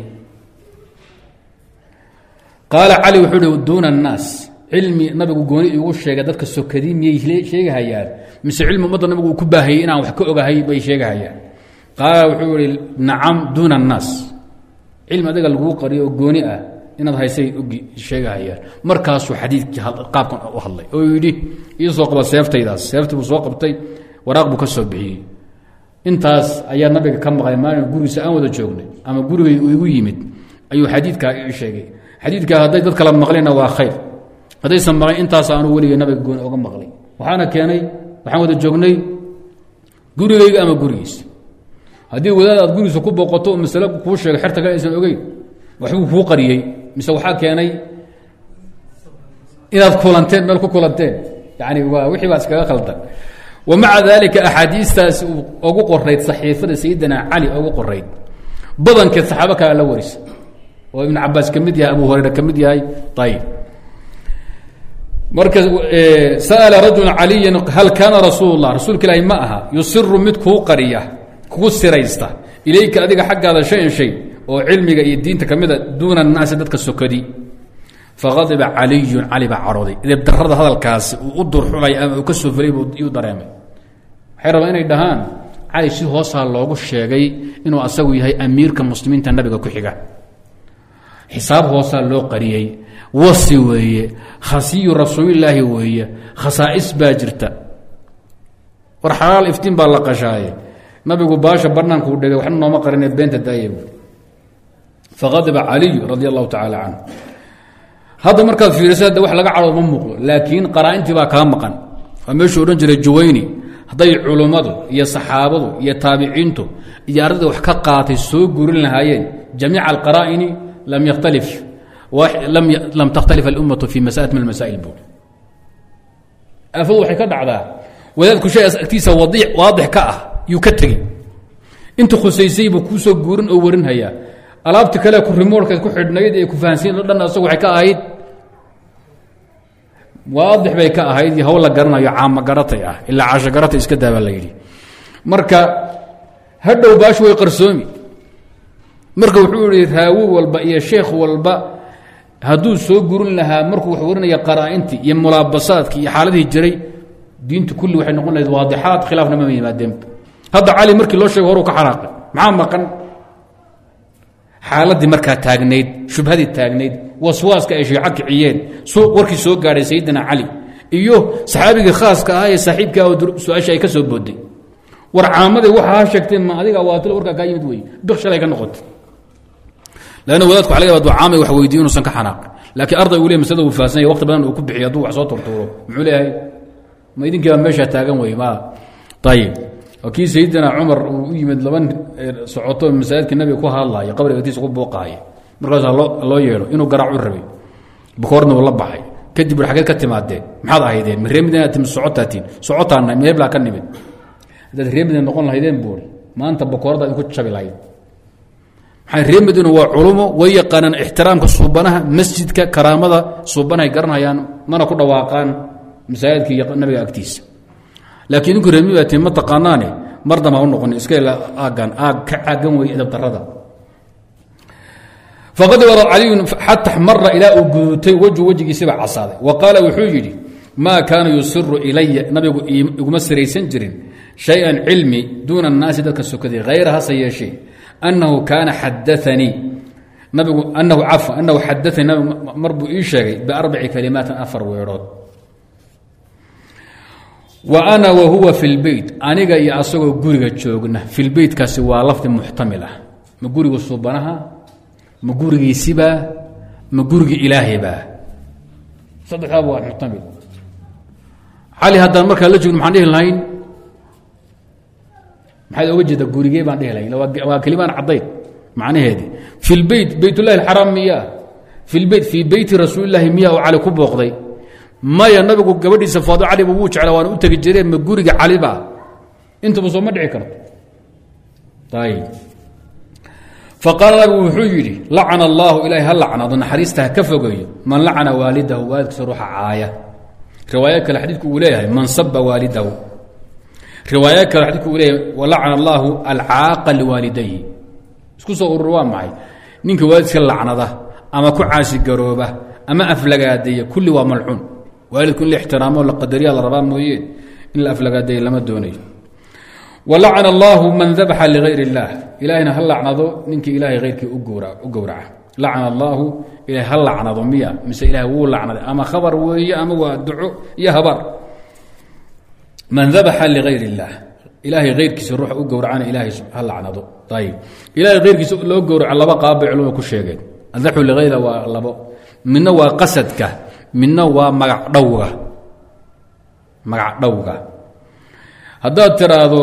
qaala cali wuxuu uhi duuna الnaas cilmi nabigu gooni iigu sheegay dadka sokadii miyay sheegahayaan mise cilmi ummadda nabigu uu ku baahayey inaan wax ka ogahay bay sheegahayaan qaala wuxuu ihi nacam duuna الnaas cilmi adiga laguu qariyo oo gooni ah inaad haysay sheegahayaan markaasuu xadiidkii qaabkan u hadlay oo yidhi ii soo qaba seeftaydaas seeftii buu soo qabtay waraaq buu ka soo bixiyey intaas ayaa nabiga ka maqlay maalin gurigiisa aan wada joognay ama gurigay uu igu yimid ayuu xadiidkaa ii sheegay xadiidkaa hadday dad kala maqleenna waa khayr haddaysan maqlin intaas aanu weligay nabiga gooni oga maqlay waxaana keenay waxaan wada joognay gurigayga ama gurigiisa haddii wadaad aad gurigiisa ku booqato oo masale kuu sheegay xerta kale aysan ogeyn waxbuu kuu qariyey mise waxaa keenay inaad kulanteen meel ku kulanteen yani waa wixii baa iskaga khaldan wamaca dalika axaadiistaas ugu qorayd saxiifada sayidina cali ugu qorayd badankeed saxaabo kale la warisa oo ibn cabaas ka mid yahay abu hurayra ka mid yahay ayib marka sa'ala rajul caliyan hal kaana rasuul اllah rasuulka ilaahi ma aha yusiru mid kuu qariya kugu siraysta ilayka adiga xaggaada shayan shay oo cilmiga iyo diinta ka mida duuna الnaasi dadka sokadi faadiba caliyun cali baa carooday idibdarada hadalkaasi uu u durxulay ama uu ka soo felay buu dareemay waxay rabaan inay dhahaan cali si hoosaa loogu sheegay inuu asagu yahay amiirka muslimiinta nabiga ku xiga xisaab hoosaa loo qariyey wasi weeye khasiyu rasuulilaahi weeye khasaa'is baa jirta war xalaal iftiin baa la qashaaye nabigu baasha banaanka u dhegay waxna nooma qarinee beenta daaya faadiba caliyu radi allahu tacaala canhu hadda markaad fiiriso hadda wax laga cadhoodo ma muuqdo laakiin qaraa-intii baa kaa maqan waa meeshuu odhan jiray juwayni hadday culummadu iyo saxaabadu iyo taabiciintu iyo ardayda wax ka qaatay soo gurin lahaayeen jamiica alqaraa'ini lam takhtalif alummatu fi masalat min almasaa'il buur aafadu waxay ka dhacdaa wadaadku shay agtiisa waadix ka ah yuu ka tegey inta khusaysay buu kuu soo guurin oo warinhayaa alaabti kale ku rimoorkeed ku xidhnayd ee ku fahansiin o dhan asagu waxay ka ahayd waadix bay ka ahayd hawl la garanayo caamo garatay ah ilaa caasho garatay iska daabaa la yidhi marka hadhow baashu way qarsoomi marka wuxuu ihi raawi walba iyo sheekh walba hadduu soo gurin lahaa markuu wax warinaya qaraa-intii iyo mulaabasaadkii iyo xaaladihii jiray diintu kulli waxay noqon lahayd waadixaad khilaafna ma yimaadeen hadda cali markii loo sheego horuu ka xanaaqay maxaa maqan xaaladii markaa taagnayd shubhadii taagnayd waswaaska ay shiico kiciyeen warkii soo gaadhay sayidina cali iyo saxaabigii khaaska ah ee saaxiibkaa su-aasha ay ka soo booday war caamadii waxa ha sheegteen ma adiga waatilo warkaa kaa yimid wey bik shalay ka noqotay lanna wadaadku waxa laga yaba aduu caamay wax weydiyo inuusan ka xanaaqin laakiin arday uu leey masalada uu fahansanya waqti badan uu ku bixiyo hadduu wax soo turtuuro muxuu leeyahay ma idinkii baa meeshaa taagan wey ma ayib kii sayidina cumar uu u yimid laban socoto masaajidka nabiga ku hadlaaya qabriga agtiisa ku booqaaya markaas loo yeedho inuu garaac u rabay bakoorna uu la baxay kadib xageed ka timaadeen maxaad ahaydeen ma reemid inaad timi socotaatiin socotaana meeblaa ka nimid haddaad reemid noqon lahaydeen buuri maanta bakoorada idinku jabi lahayd maxay reemiduna waa culumo way yaqaanaan ixtiraamka suubanaha masjidka karaamada suubanahay garanhayaan mana ku dhawaaqaan masaajidka iyo nabiga agtiisa laakiin idinku reemid baa tiin ma taqaanaane mardama u noqon iska ila aagan aag ka caagan way edab darada faqad wara ali hatta marra ila ugutay wajigiisa casaaday wa qala wuxuu yiri ma kana yusirru ilayya nabigu iguma siraysan jirin shay'an ilmi duna an-nas dadka sokadii ghayraha sayeeshi annahu kana haddathani nabigu annahu afa annahu haddathani marbu ii sheegay bi arba'i kalimaatan afar weerood wa ana wa huwa fil bayt aniga iyo asagoo guriga joogna fil bayt kaasi waa lafdi muhtamila ma guriga subanaha ma gurigiisiba ma gurigi ilaahiba saddex waa muhtamil ali hadan marka la joogno maxaan dhihi lahayn maxay uga jeeda gurigee baan dhihi lahayn waa kalimaan cadayd macnaheedi fil bayt baytullah alharam miya fil bayt fi bayt rasuulillah miya oo ali ku booqday maya nabigu gabadhiisa faado cali buu jeclaa waan u tagi jireen ma guriga cali ba inta soo ma dhici karto tay faqala lahu wuxuu la'ana allah ilaahi hal la'ana naxariista ka fogeeyo man la'ana walidahu waalidkiisa ruuxa caaya riwaaya kale xadiidku uu leeyahay man sabba walidahu riwaaya kale xadiidku uu leeyahay wa la'ana allah al-aaqa liwalidayhi isku soo ururwaa maxay ninka waalidka la'nada ama ku caasi garooba ama aflagaadeeya kulli waa mal'uun waalidku la ixtiraamo la qadariya la rabaa mooyee in la aflagaadeeya lama doonayo ولعن الله من ذبح لغير الله إلهنا هل لعنده نينك إلهي غيرك أقورع لعن الله إلهي هل لعنده مية مثل إلهي هو لعنده أما خبر ويا أما ودعو يا هبر من ذبح لغير الله إلهي غيرك سروح أقورع عن إلهي هل لعنده طيب إلهي غيرك لو أقورع الله بقى بعلوم كل شيء الذبح لغيره والله منه وقصدك منه ومقع دوغه haddaad tiraahdo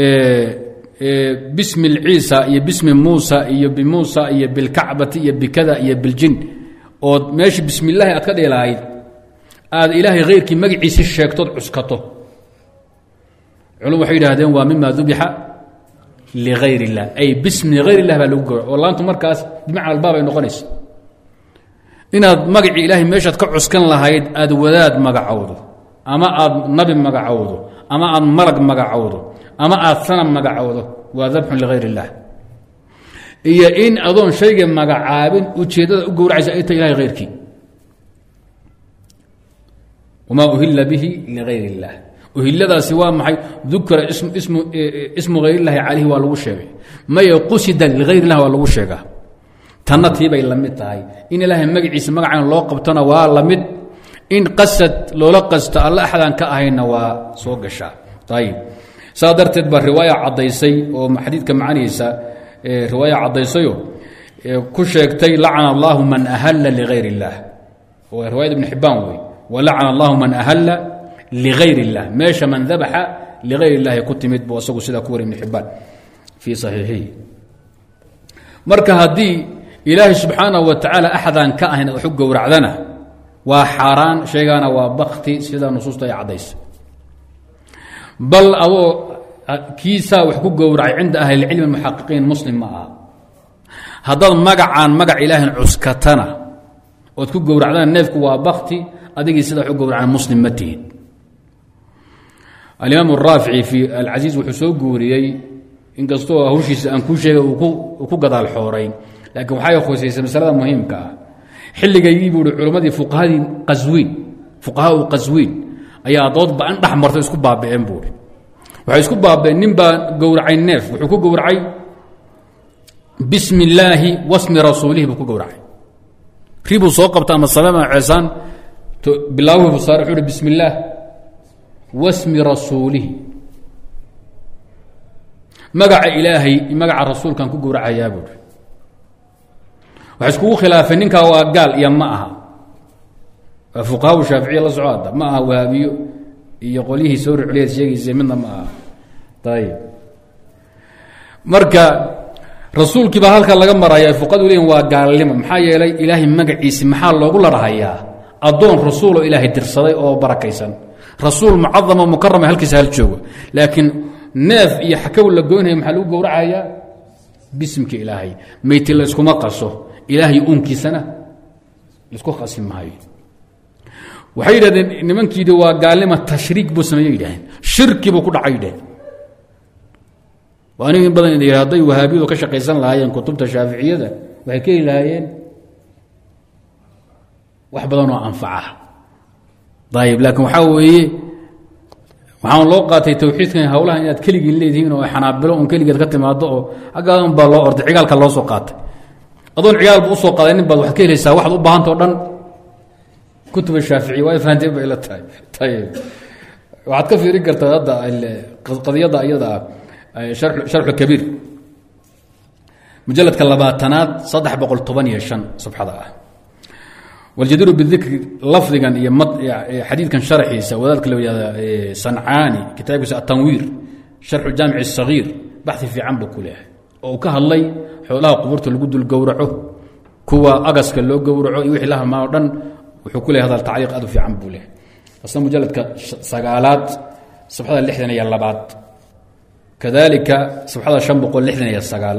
bismi ciisa iyo bismi muusa iyo bimuusa iyo bilkacbati iyo bikada iyo biljin ood meesha bismi illaahi aad ka dhihi lahayd aad ilaahay khayrkii magaciisa sheegtood cuskato culum waxay yidhaahdeen waa mima dubixa ligayr illah ay bismi hayr illah baa lagu garo oo laantu markaas bimacna albaab ay noqonaysa inaad magacii ilaahay meeshaad ka cuskan lahayd aad wadaad magacowdo ama aad nabi magacowdo ama aad malag magacowdo ama aad sanam magacowdo waa dabxun ligayr illah iyo in adoon shayga magacaabin ujeedada u gowracaysa ay tahay ilaahay khayrkii wama uhilla bihi ligayr illah uhilladaasi waa maxay dukira ismu gayr illahi calayhi waa lagu sheegay maya qusida ligayr illah waa lagu sheegaa tanna tiibay la mid tahay in ilaahay magaciisa magacaan loo qabtona waa la mid in qasad loola qasto alla axadaan ka ahayna waa soo gashaa ayib saa darteed baa riwaaya caddaysay oo xadiidka macanihiisa riwaaya caddaysayo ku sheegtay lacana allahu man ahalla ligayr illaah oo riwaayad ibn xibbaan wey walacana allahu man ahalla ligayr illah meesha man dabaxa ligayr illahi ku timid buu asagu sidaa ku wari ibn xibbaan fii saxiixihi marka haddii ilaahay subxaanahu wa tacaala axadaan ka ahayn waxu gowracdana waa xaaraan sheegaana waa bakti sida nusuusta ay cadaysay bal adoo kiisaa wax ku gowracay cinda ahli ilcilmi muxaqiqiin muslim ma aha haddaad magacaan magac ilaahin cuskatana ood ku gowracdana neefku waa bakti adigii sida wax u gowracaan muslim ma tihid alimaam araafici fi alcasiiz wuxuu soo guuriyey inkastoo hawshiisa aan kuu sheegay uu ku gadaal xooray laakiin waxay khusaysay masalada muhiimka ah xilligii buu culimadii fuqahaa qaswiin ayaa dood baan dhex martay isku baaba'een buu waxay isku baaba'een nin baa gowracay neef wuxuu ku gowracay bismi illaahi wasmi rasuulihi buu ku gowracay ribuu soo qabta ama salaama ceesaan bilaawi buu saar wuxuu bismi illaah wasmi rasuulihi magaca ilaahay magaca rasuulkan ku gowracayaa buu waxa isku khilaafay ninka waa gaal iyo ma aha fuqahaa shaafici la socda ma aha waabiyo iyo qolihi soo rucleed sheegaysa midna ma aha tayib marka rasuulkii ba halka laga maraya fuqadu leeyin waa gaalnimo maxaa yeelay ilaahay magaciisa maxaa loogu larahayaa adoon rasuul ilaahay dirsaday oo barakaysan rasuul mucadama mukarrama halkiisa hal joogo laakiin neef iyo xakaw la goynay maxaa lagu gowracayaa bismika ilaahay meyti la iskuma qaso ilaahay uunkiisana isku qasim maayo waxay yiraahdeen nimankiidu waa gaalnimo tashriik buu sameeyay yiraahdeen shirki buu ku dhacay yiraahdeen waana in badan inay haday wahaabiyadu ka shaqeysan lahaayeen kutubta shaaficiyada waxay ka ilaayeen wax badan oo anfaca dayib laakiin waxa weeye waxaan loo qaatay tawxiidkan hawlaha inaad kaligiin leedihiin oo xanaabilo on kaligeed ka timaado oo agaan baa loo orday cigaalka loo soo qaatay adoon cigaalba u soo qaaday nin baad wax ka helaysaa waxaad u baahantao dhan kutub shaafici way fahanteen bay la tahay tayib waxaad ka fiirin kartaa hadda qadiyada iyada sharx kabiir mujalladka 2aad 315 safxada ah والجدير بالذكر لفظا حديث كان شرحيسا وذلك لو صنعاني كتاب التنوير شرح الجامع الصغير بحث في عم بكله او كهلي خولها قبورته لو غدل غورعو كوا اغسك لو غورعو وخي لها ما دن وحو كله هذا التعليق ادو في عم بله اصلا مجلد سغالات صفحه 62 كذلك صفحه 569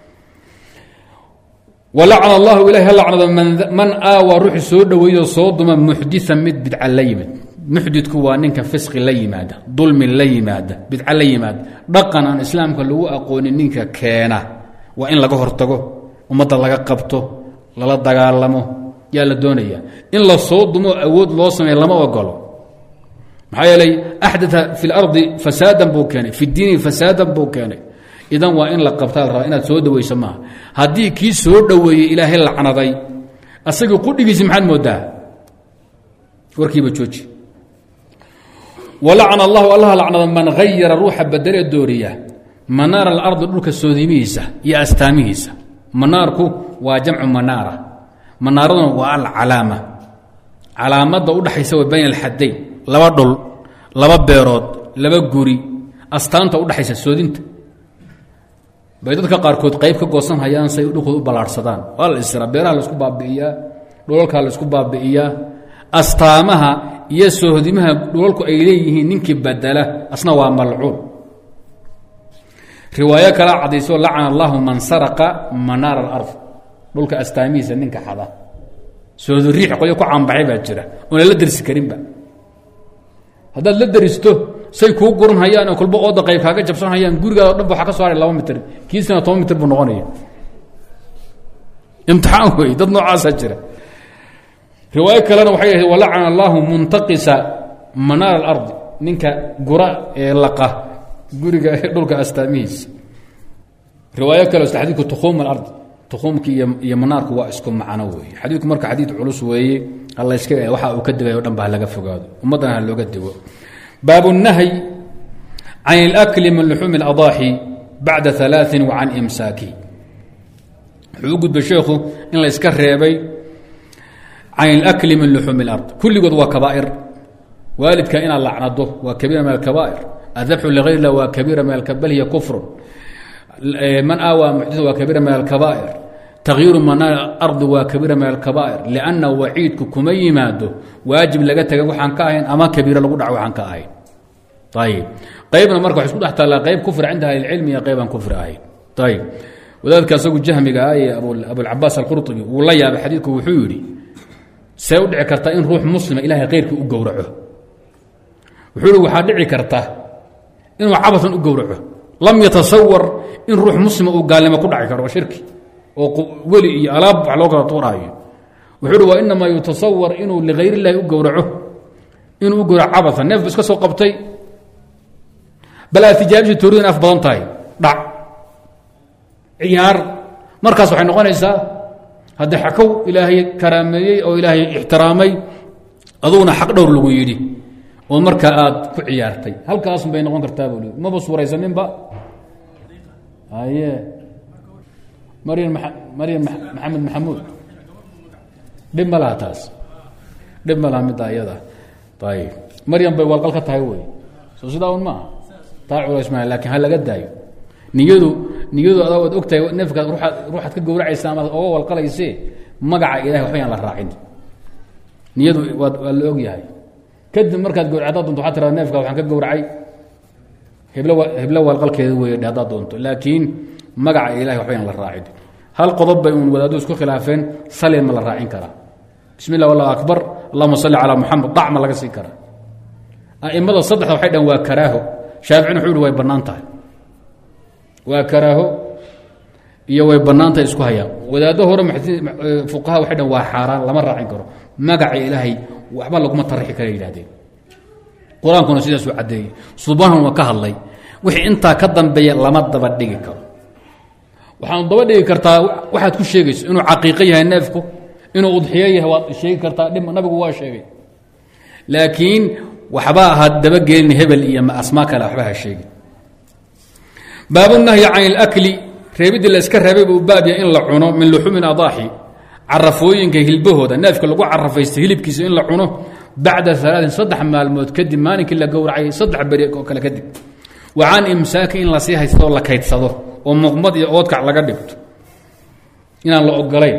ولعن الله إليه لعنة من آوى روح سود ويصود من محدثا مد بدع الليمد محدث كوانين كفسق الليماد ظلم الليماد بدع الليماد دقنا عن إسلام كله أقول إنك كينا وإن لقى هرتقه ومدى لقى قبطه للا دقالمه يا لدونية إن لا صود مو أود لوصم لما وقاله محايا لي أحدث في الأرض فسادا بوكاني في الدين فسادا بوكاني إذن وإن لقبتها رأينا سود ويسماها هدي كي سود وي إلهي العنضي أسيقو قد يجي محمد مودا وركيب تشوش ولعن الله لعن من غير روح بدل الدورية منار الأرض لك السوديميسة يا أستاميسة مناركو وجمع منارة منارة والعلامة علامة ضوء حيسوي بين الحدين لبا دول لبا بيرود لبا غوري أستانتا ودحيسة السودينت bay dadka qaarkood qayb ka goosan hayaan say dhulkooda u balaarsadaan wal isra beeraha la isku baabi'iyaa dhulalka la isku baabi'iyaa astaamaha iyo sohdimaha dhulalku ay leeyihiin ninkii badala asna waa malcuun riwaaya kala cadayso la'ana Allahu man saraqa manar al-ard dhulka astaamiisa ninka xada soo riix qoyo ku caanbaxay baa jira oo la darsi karin ba hadaad la daristo say ku guran hayaan oo kulba ooda qayb kaaga jabsan hayaan guriga dhan waxa ka soo haray 2 mitir kiisana 10 mitir buu noqonaya imtixaan way dad noocaas jira riwaaya kalena waxay ahayd wala'ana Allahu muntaqisa manar al-ard ninka gura ee laqa guriga dhulka astaamiis riwaaya kale xadiidku tukhum al-ard tukhumki iyo manarku waa isku macno way xadiidku marka xadiid culus weeye Allah iska waxa uu ka digayo dhan baa laga fogaado ummadana looga digo باب النهي عن الأكل من لحوم الأضاحي بعد 3 وعن إمساكه حقوق بالشيخ إن لا يسكر ريبي عن الأكل من لحوم الأرض كل قد وكبائر والد كائن الله عنده وكبير من الكبائر الذبح لغير الله وكبير من الكبائر هي كفر من آوى محدث وكبير من الكبائر تغيير منار الأرض وكبير من الكبائر لأنه وعيدك كمي ماده واجب لقيتك وحن كاهن أما كبير لقود عن كاهن طيب قيبنا مركو حسكو حتى لا قيب كفر عندها العلم يا قيبا كفر آهن طيب وذلك سوق الجهمي أبو العباس القرطبي والله يا بحديثك وحوري سيودع كرتا إن روح مسلم إلهي غيرك أقورعه وحوري وحادعي كرتا إنه عبثا أقورعه لم يتصور إن روح مسلم وقال لما كدعي كروا شركي ولي alaab wax loo kala tuuraayo wuxuu waa inma yutasawwar inuu ligayr ilaahi u gowraco inuu gowraco cabasa neef iska soo qabtay bala tijaabti tuurin af badan tahay dhac ciyaar markaas waxay noqonaysaa hadda xakow ilaahay karaameeyay oo ilaahay ixtiraamay aduna xaq dhowr lagu yiri oo marka aad ku ciyaartay halkaas bay noqon kartaa buu ma baswaraysanin ba aye مريم محمد محمود دم لها تاس دم لها مدايدا طيب مريم بيوالقل كتاي وي سو سداون ما تاعو اسمع لكن هل قدايو نيدو ادود اوغتاي نفك روحت ka gowracaysa ama oo walqalaysi magaca ilaahay waxaan la raacin niyadu waa la og yahay kadib markaad gowracdo doonto waxa tira neefka waxaan ka gowracay hebla walqalkeeda weey dhada doonto laakiin magaca ilaahay waxaan la raacin hal qodob bay uun wadaadu isku khilaafeen salim la raacin kara bismillah wallahu akbar allahumma salli ala muhammad dacma laga sii kara aimada saddexda waxay dhan waa karaaho shaafiicina wuxuu way banaantahay waa karaaho iyo way banaanta isku hayaan wadaado hore fuqaha waxay dhan waa xaaraan lama raacin karo magaca ilaahay waxba laguma tarixi kara yidhahdeen qur-aankuna sidaasuu caddeeyey subxaan waa ka hadlay wixii intaa ka dambeeya lama daba dhigi karo waxaan daba dhigi kartaa waxaad ku sheegayso inuu caqiiqo yahay neefku inuu udxiyo yahay waad sheegi kartaa dhib nabigu waa sheegay laakiin waxba ahaad dabagelin hebel iyo asmaa kale waxba ha sheegin baabunahyi can ilakli reebidii la iska reebay buu baab yahay in la cuno min luxuumi adaaxi carafooyinka hilbahooda neefka lagu carafaystay hilibkiisa in la cuno bacda alaain 3 maalmood kadib maalinkii la gowracay 3 beri oo kale kadib wa can imsaaki in lasii haysto la kaydsado oo muqmad iyo oodkac laga dhigto inaan la ogolayn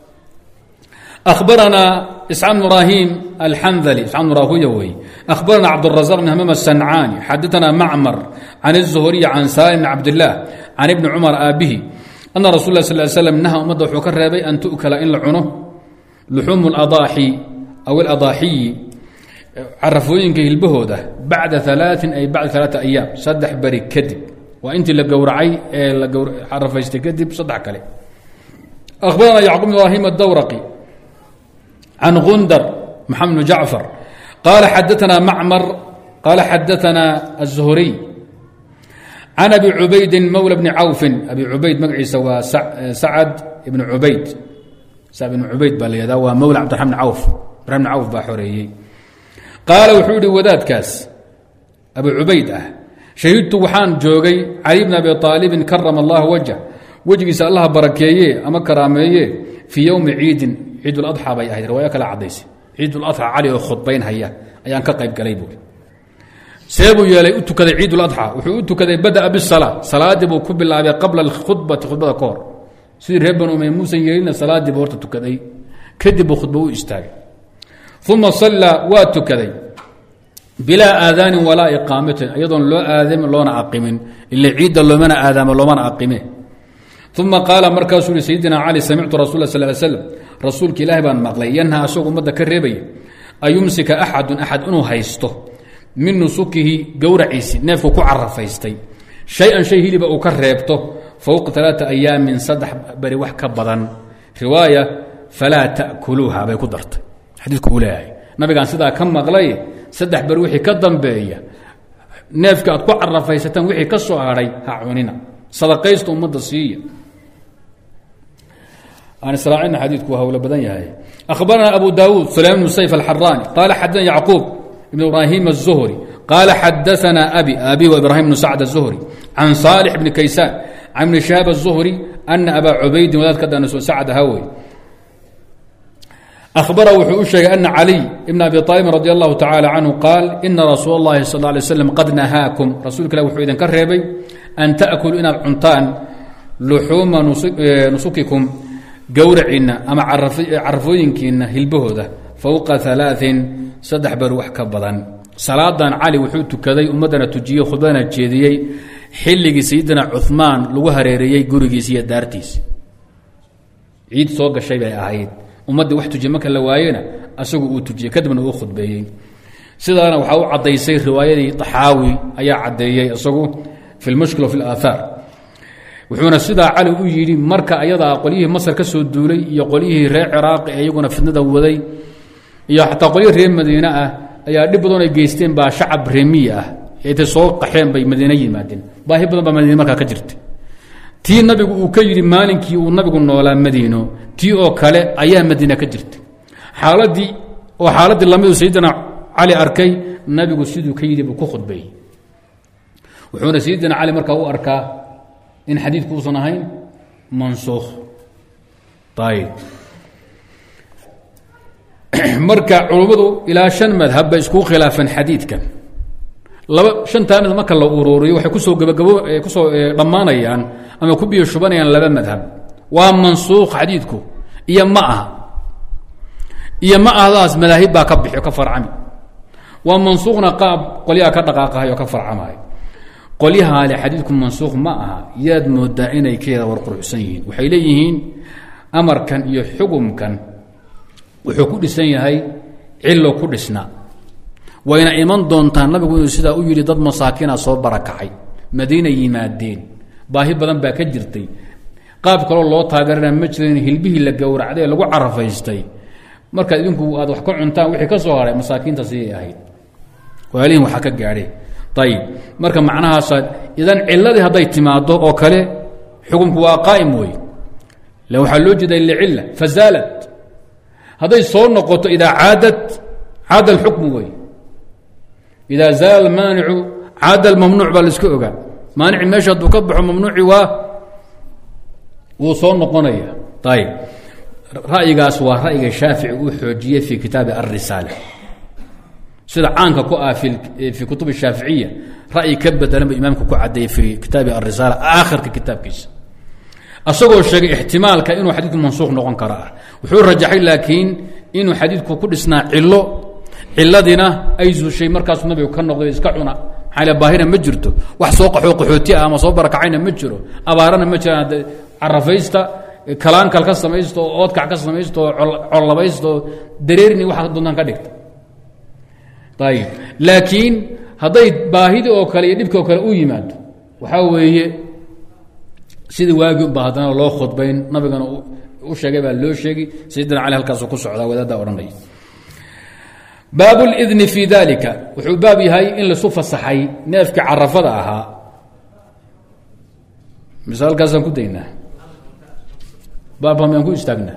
أخبرنا إسحاق بن إبراهيم الحنظلي إسحاق بن راهويه وي أخبرنا عبد الرزاق بن همام الصنعاني حدثنا معمر عن الزهري عن سالم بن عبد الله عن ابن عمر آبه أن رسول الله صلى الله عليه وسلم نهى أمده وحكر رابي أن تؤكل إن لعنه لحوم الأضاحي أو الأضاحي عرفوين كي البهودة بعد 3 أي بعد 3 أيام صدح بري كذب وأنت لقورعي عرفيست كذب صدح عليه أخبرنا يعقوب بن إبراهيم الدورقي عن غندر محمد بن جعفر قال حدثنا معمر قال حدثنا الزهري عن أبي عبيد مولى بن عوف أبي عبيد مقعي سوى سعد بن عبيد سعد بن عبيد باليدا ومولى عبد الرحمن بن عوف بن عوف باحوري قال وحودي وداد كاس أبي عبيدة شهدت وحان جوغي علي بن أبي طالب كرم الله وجهه وجهي سأل الله بركيه أما كراميه في يوم عيد عيد الأضحى بي أهي رواية كلا عديس عيد الأضحى علي وخطبين هيا أيان كقيب قليبه سيبوا يلي أتو كذا عيد الأضحى وحو كذا بدأ بالصلاة صلاة دي بو كب الله قبل خطبة كور سير هبن ومي موسى يلينا صلاة دي بورتو كذا كدب خطبه استاغ ثم صلى واتو كذا بلا آذان ولا إقامة أيضا لو آذان لو نعقم اللي عيد لو من آذان لو من عقمه ثم قال مركز سيدنا علي سمعت رسول الله صلى الله عليه وسلم رسولك إله بان مقلي ينهى أسوق مدى كالربي أيمسك أحد أنه هيسته من نسكه قور عيسي نافو كعرف هيستي شيئا شيء لبا أكربته فوق 3 أيام من صدح بري وحكا بضان رواية فلا تأكلوها بيكدرت حديثك أولاي نبي قان سيدا كم مقلي صدح بري وحي كدن بيئة نافك أتكعرف هيستان وحي كسو أغري هعونينا صدقيست أمد السيئة أنا سراعنا حديثك وهو بدن ياهي أخبرنا أبو داود سليمان بن سيف الحراني قال حدثنا يعقوب بن إبراهيم الزهري قال حدثنا أبي وإبراهيم بن سعد الزهري عن صالح بن كيسان عن ابن شهاب الزهري أن أبا عبيد وذلك أن سعد هوي أخبره وحوشه أن علي بن أبي طالب رضي الله تعالى عنه قال إن رسول الله صلى الله عليه وسلم قد نهاكم رسولك له وحيدا كرهبي أن تأكلوا إن عنتان لحوم نسككم قورعنا أما عرفوينكينا هلبهوده فوق 3 بروح كبضان صلاة علي وحود كذي أمدنا تجيه خذنا الجيديي حلق سيدنا عثمان لو هريريي قرقي سيد دارتيس عيد صوق الشيء بأي عيد أمد وحد تجمك اللواينا أسوق تجيه كدبنا أخذ بيين سيدنا وحاو عديسي رواية طحاوي أي عديي أسوق في المشكلة وفي الآثار wuxuuna sidaa cali u yidhi marka ayadaa qolyihii masar ka soo duulay iyo qolyihii reer ciraaqi iyaguna fidnada waday iyo xataa qolyihii reer madiine ah ayaa dhib badan ay geysteen baa shacab reemiya ah intay soo qaxeen bay madiine yimaadeen baahi badan baa madiine markaa ka jirtay tii nabigu uu ka yidhi maalinkii uu nabigu noolaa madiino tii oo kale ayaa madiine ka jirtay xaaladii lamidu sayidina cali arkay nabigu siduu ka yidhi buu ku khudbeeyey wuxuuna sayidina cali markaa u arkaa in xadiidku uusan ahayn mansuukh ayib marka culummadu ilaa 5 madhab bay isku khilaafeen xadiidkan 5 madhab marka la ururiyo waxay kusoo kusoo dhammaanayaan ama ku biyo shubanayaan 2 madhab waa mansuukh xadiidku iyo ma ahdaas madaahib baa ka bixiyo ka farcami waa mansuukhna qaab qoliya ka dhaqaaqayo ka farcamayo qolyaha le xadiidku mansuukh ma aha yaad moodaa inay keeda warqurxsan yihiin waxay leeyihiin amarkan iyo xukumkan wuxuu ku dhisan yahay cilo ku dhisna wayna iman doontaan nabigu inuu sidaa u yidhi dad masaakiina soo barakacay madiina yimaadeen baahi badan baa ka jirtay qaab kaloo loo taageerana ma jirin hilbihii la gowracday lagu carafaystay marka idinku aad wax ka cuntaan wixii ka soo haray masaakiinta sidii ahayd walaalihin waxa ka gaadhay ayib marka macnahaas idan ciladii hadday timaado oo kale xukunku waa qaa'im wey la waxaa loo jeeday licilla fazaalat hadday soo noqoto idaa caada alxukmu wey idaa zaala almaanicu caada almamnuuc baa la iska ogaa maanici meesha hadduu ka baxo mamnuuci wuu soo noqonaya ayib ra'yigaas waa ra'yiga shaafici uu xoojiyey fii kitaabi alrisaala sida caanka ku ah fii kutub الshaaficiya ra'yi ka bedelan ba imaamka ku cadeeyey fii kitaabi alrisaala aakhirka kitaabkiisa asagoo sheegay ixtimaalka inuu xadiidku mansuuq noqon karo ah wuxuu rajaxay laakiin inuu xadiidku ku dhisnaa ciladina ay zuushay markaasuu nabigu ka noqday iska cuna maxaa baahina ma jirto wax soo qaxooti ah ama soo barakacayna ma jiro abaarana ma jiraan carafaysta kalaankal ka samaysto oo oodkac ka samaysto oo collabaysto oo dareerini waxa doontaan ka dhigta ayib laakiin hadday baahidii oo kale iyo dhibkii oo kale u yimaado waxaa weeye sidii waagii unbaa haddana loo khudbayn nabigana u sheegay baa loo sheegi sayidina cali halkaasuu ku socdaa wadaaddaa odhanaya baab اlidni fii dalika wuxuu baab yahay in laisu fasaxay neefkii carafada ahaa mise halkaasaan ku daynaa baabka miyaan ku istaagnaa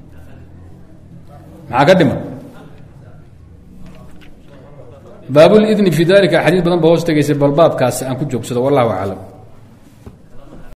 maxaa ka dhiman baab اlidni fii dalika xadiis badan ba hoos tegaysay bal baabkaasi aan ku joogsado wallahu aclam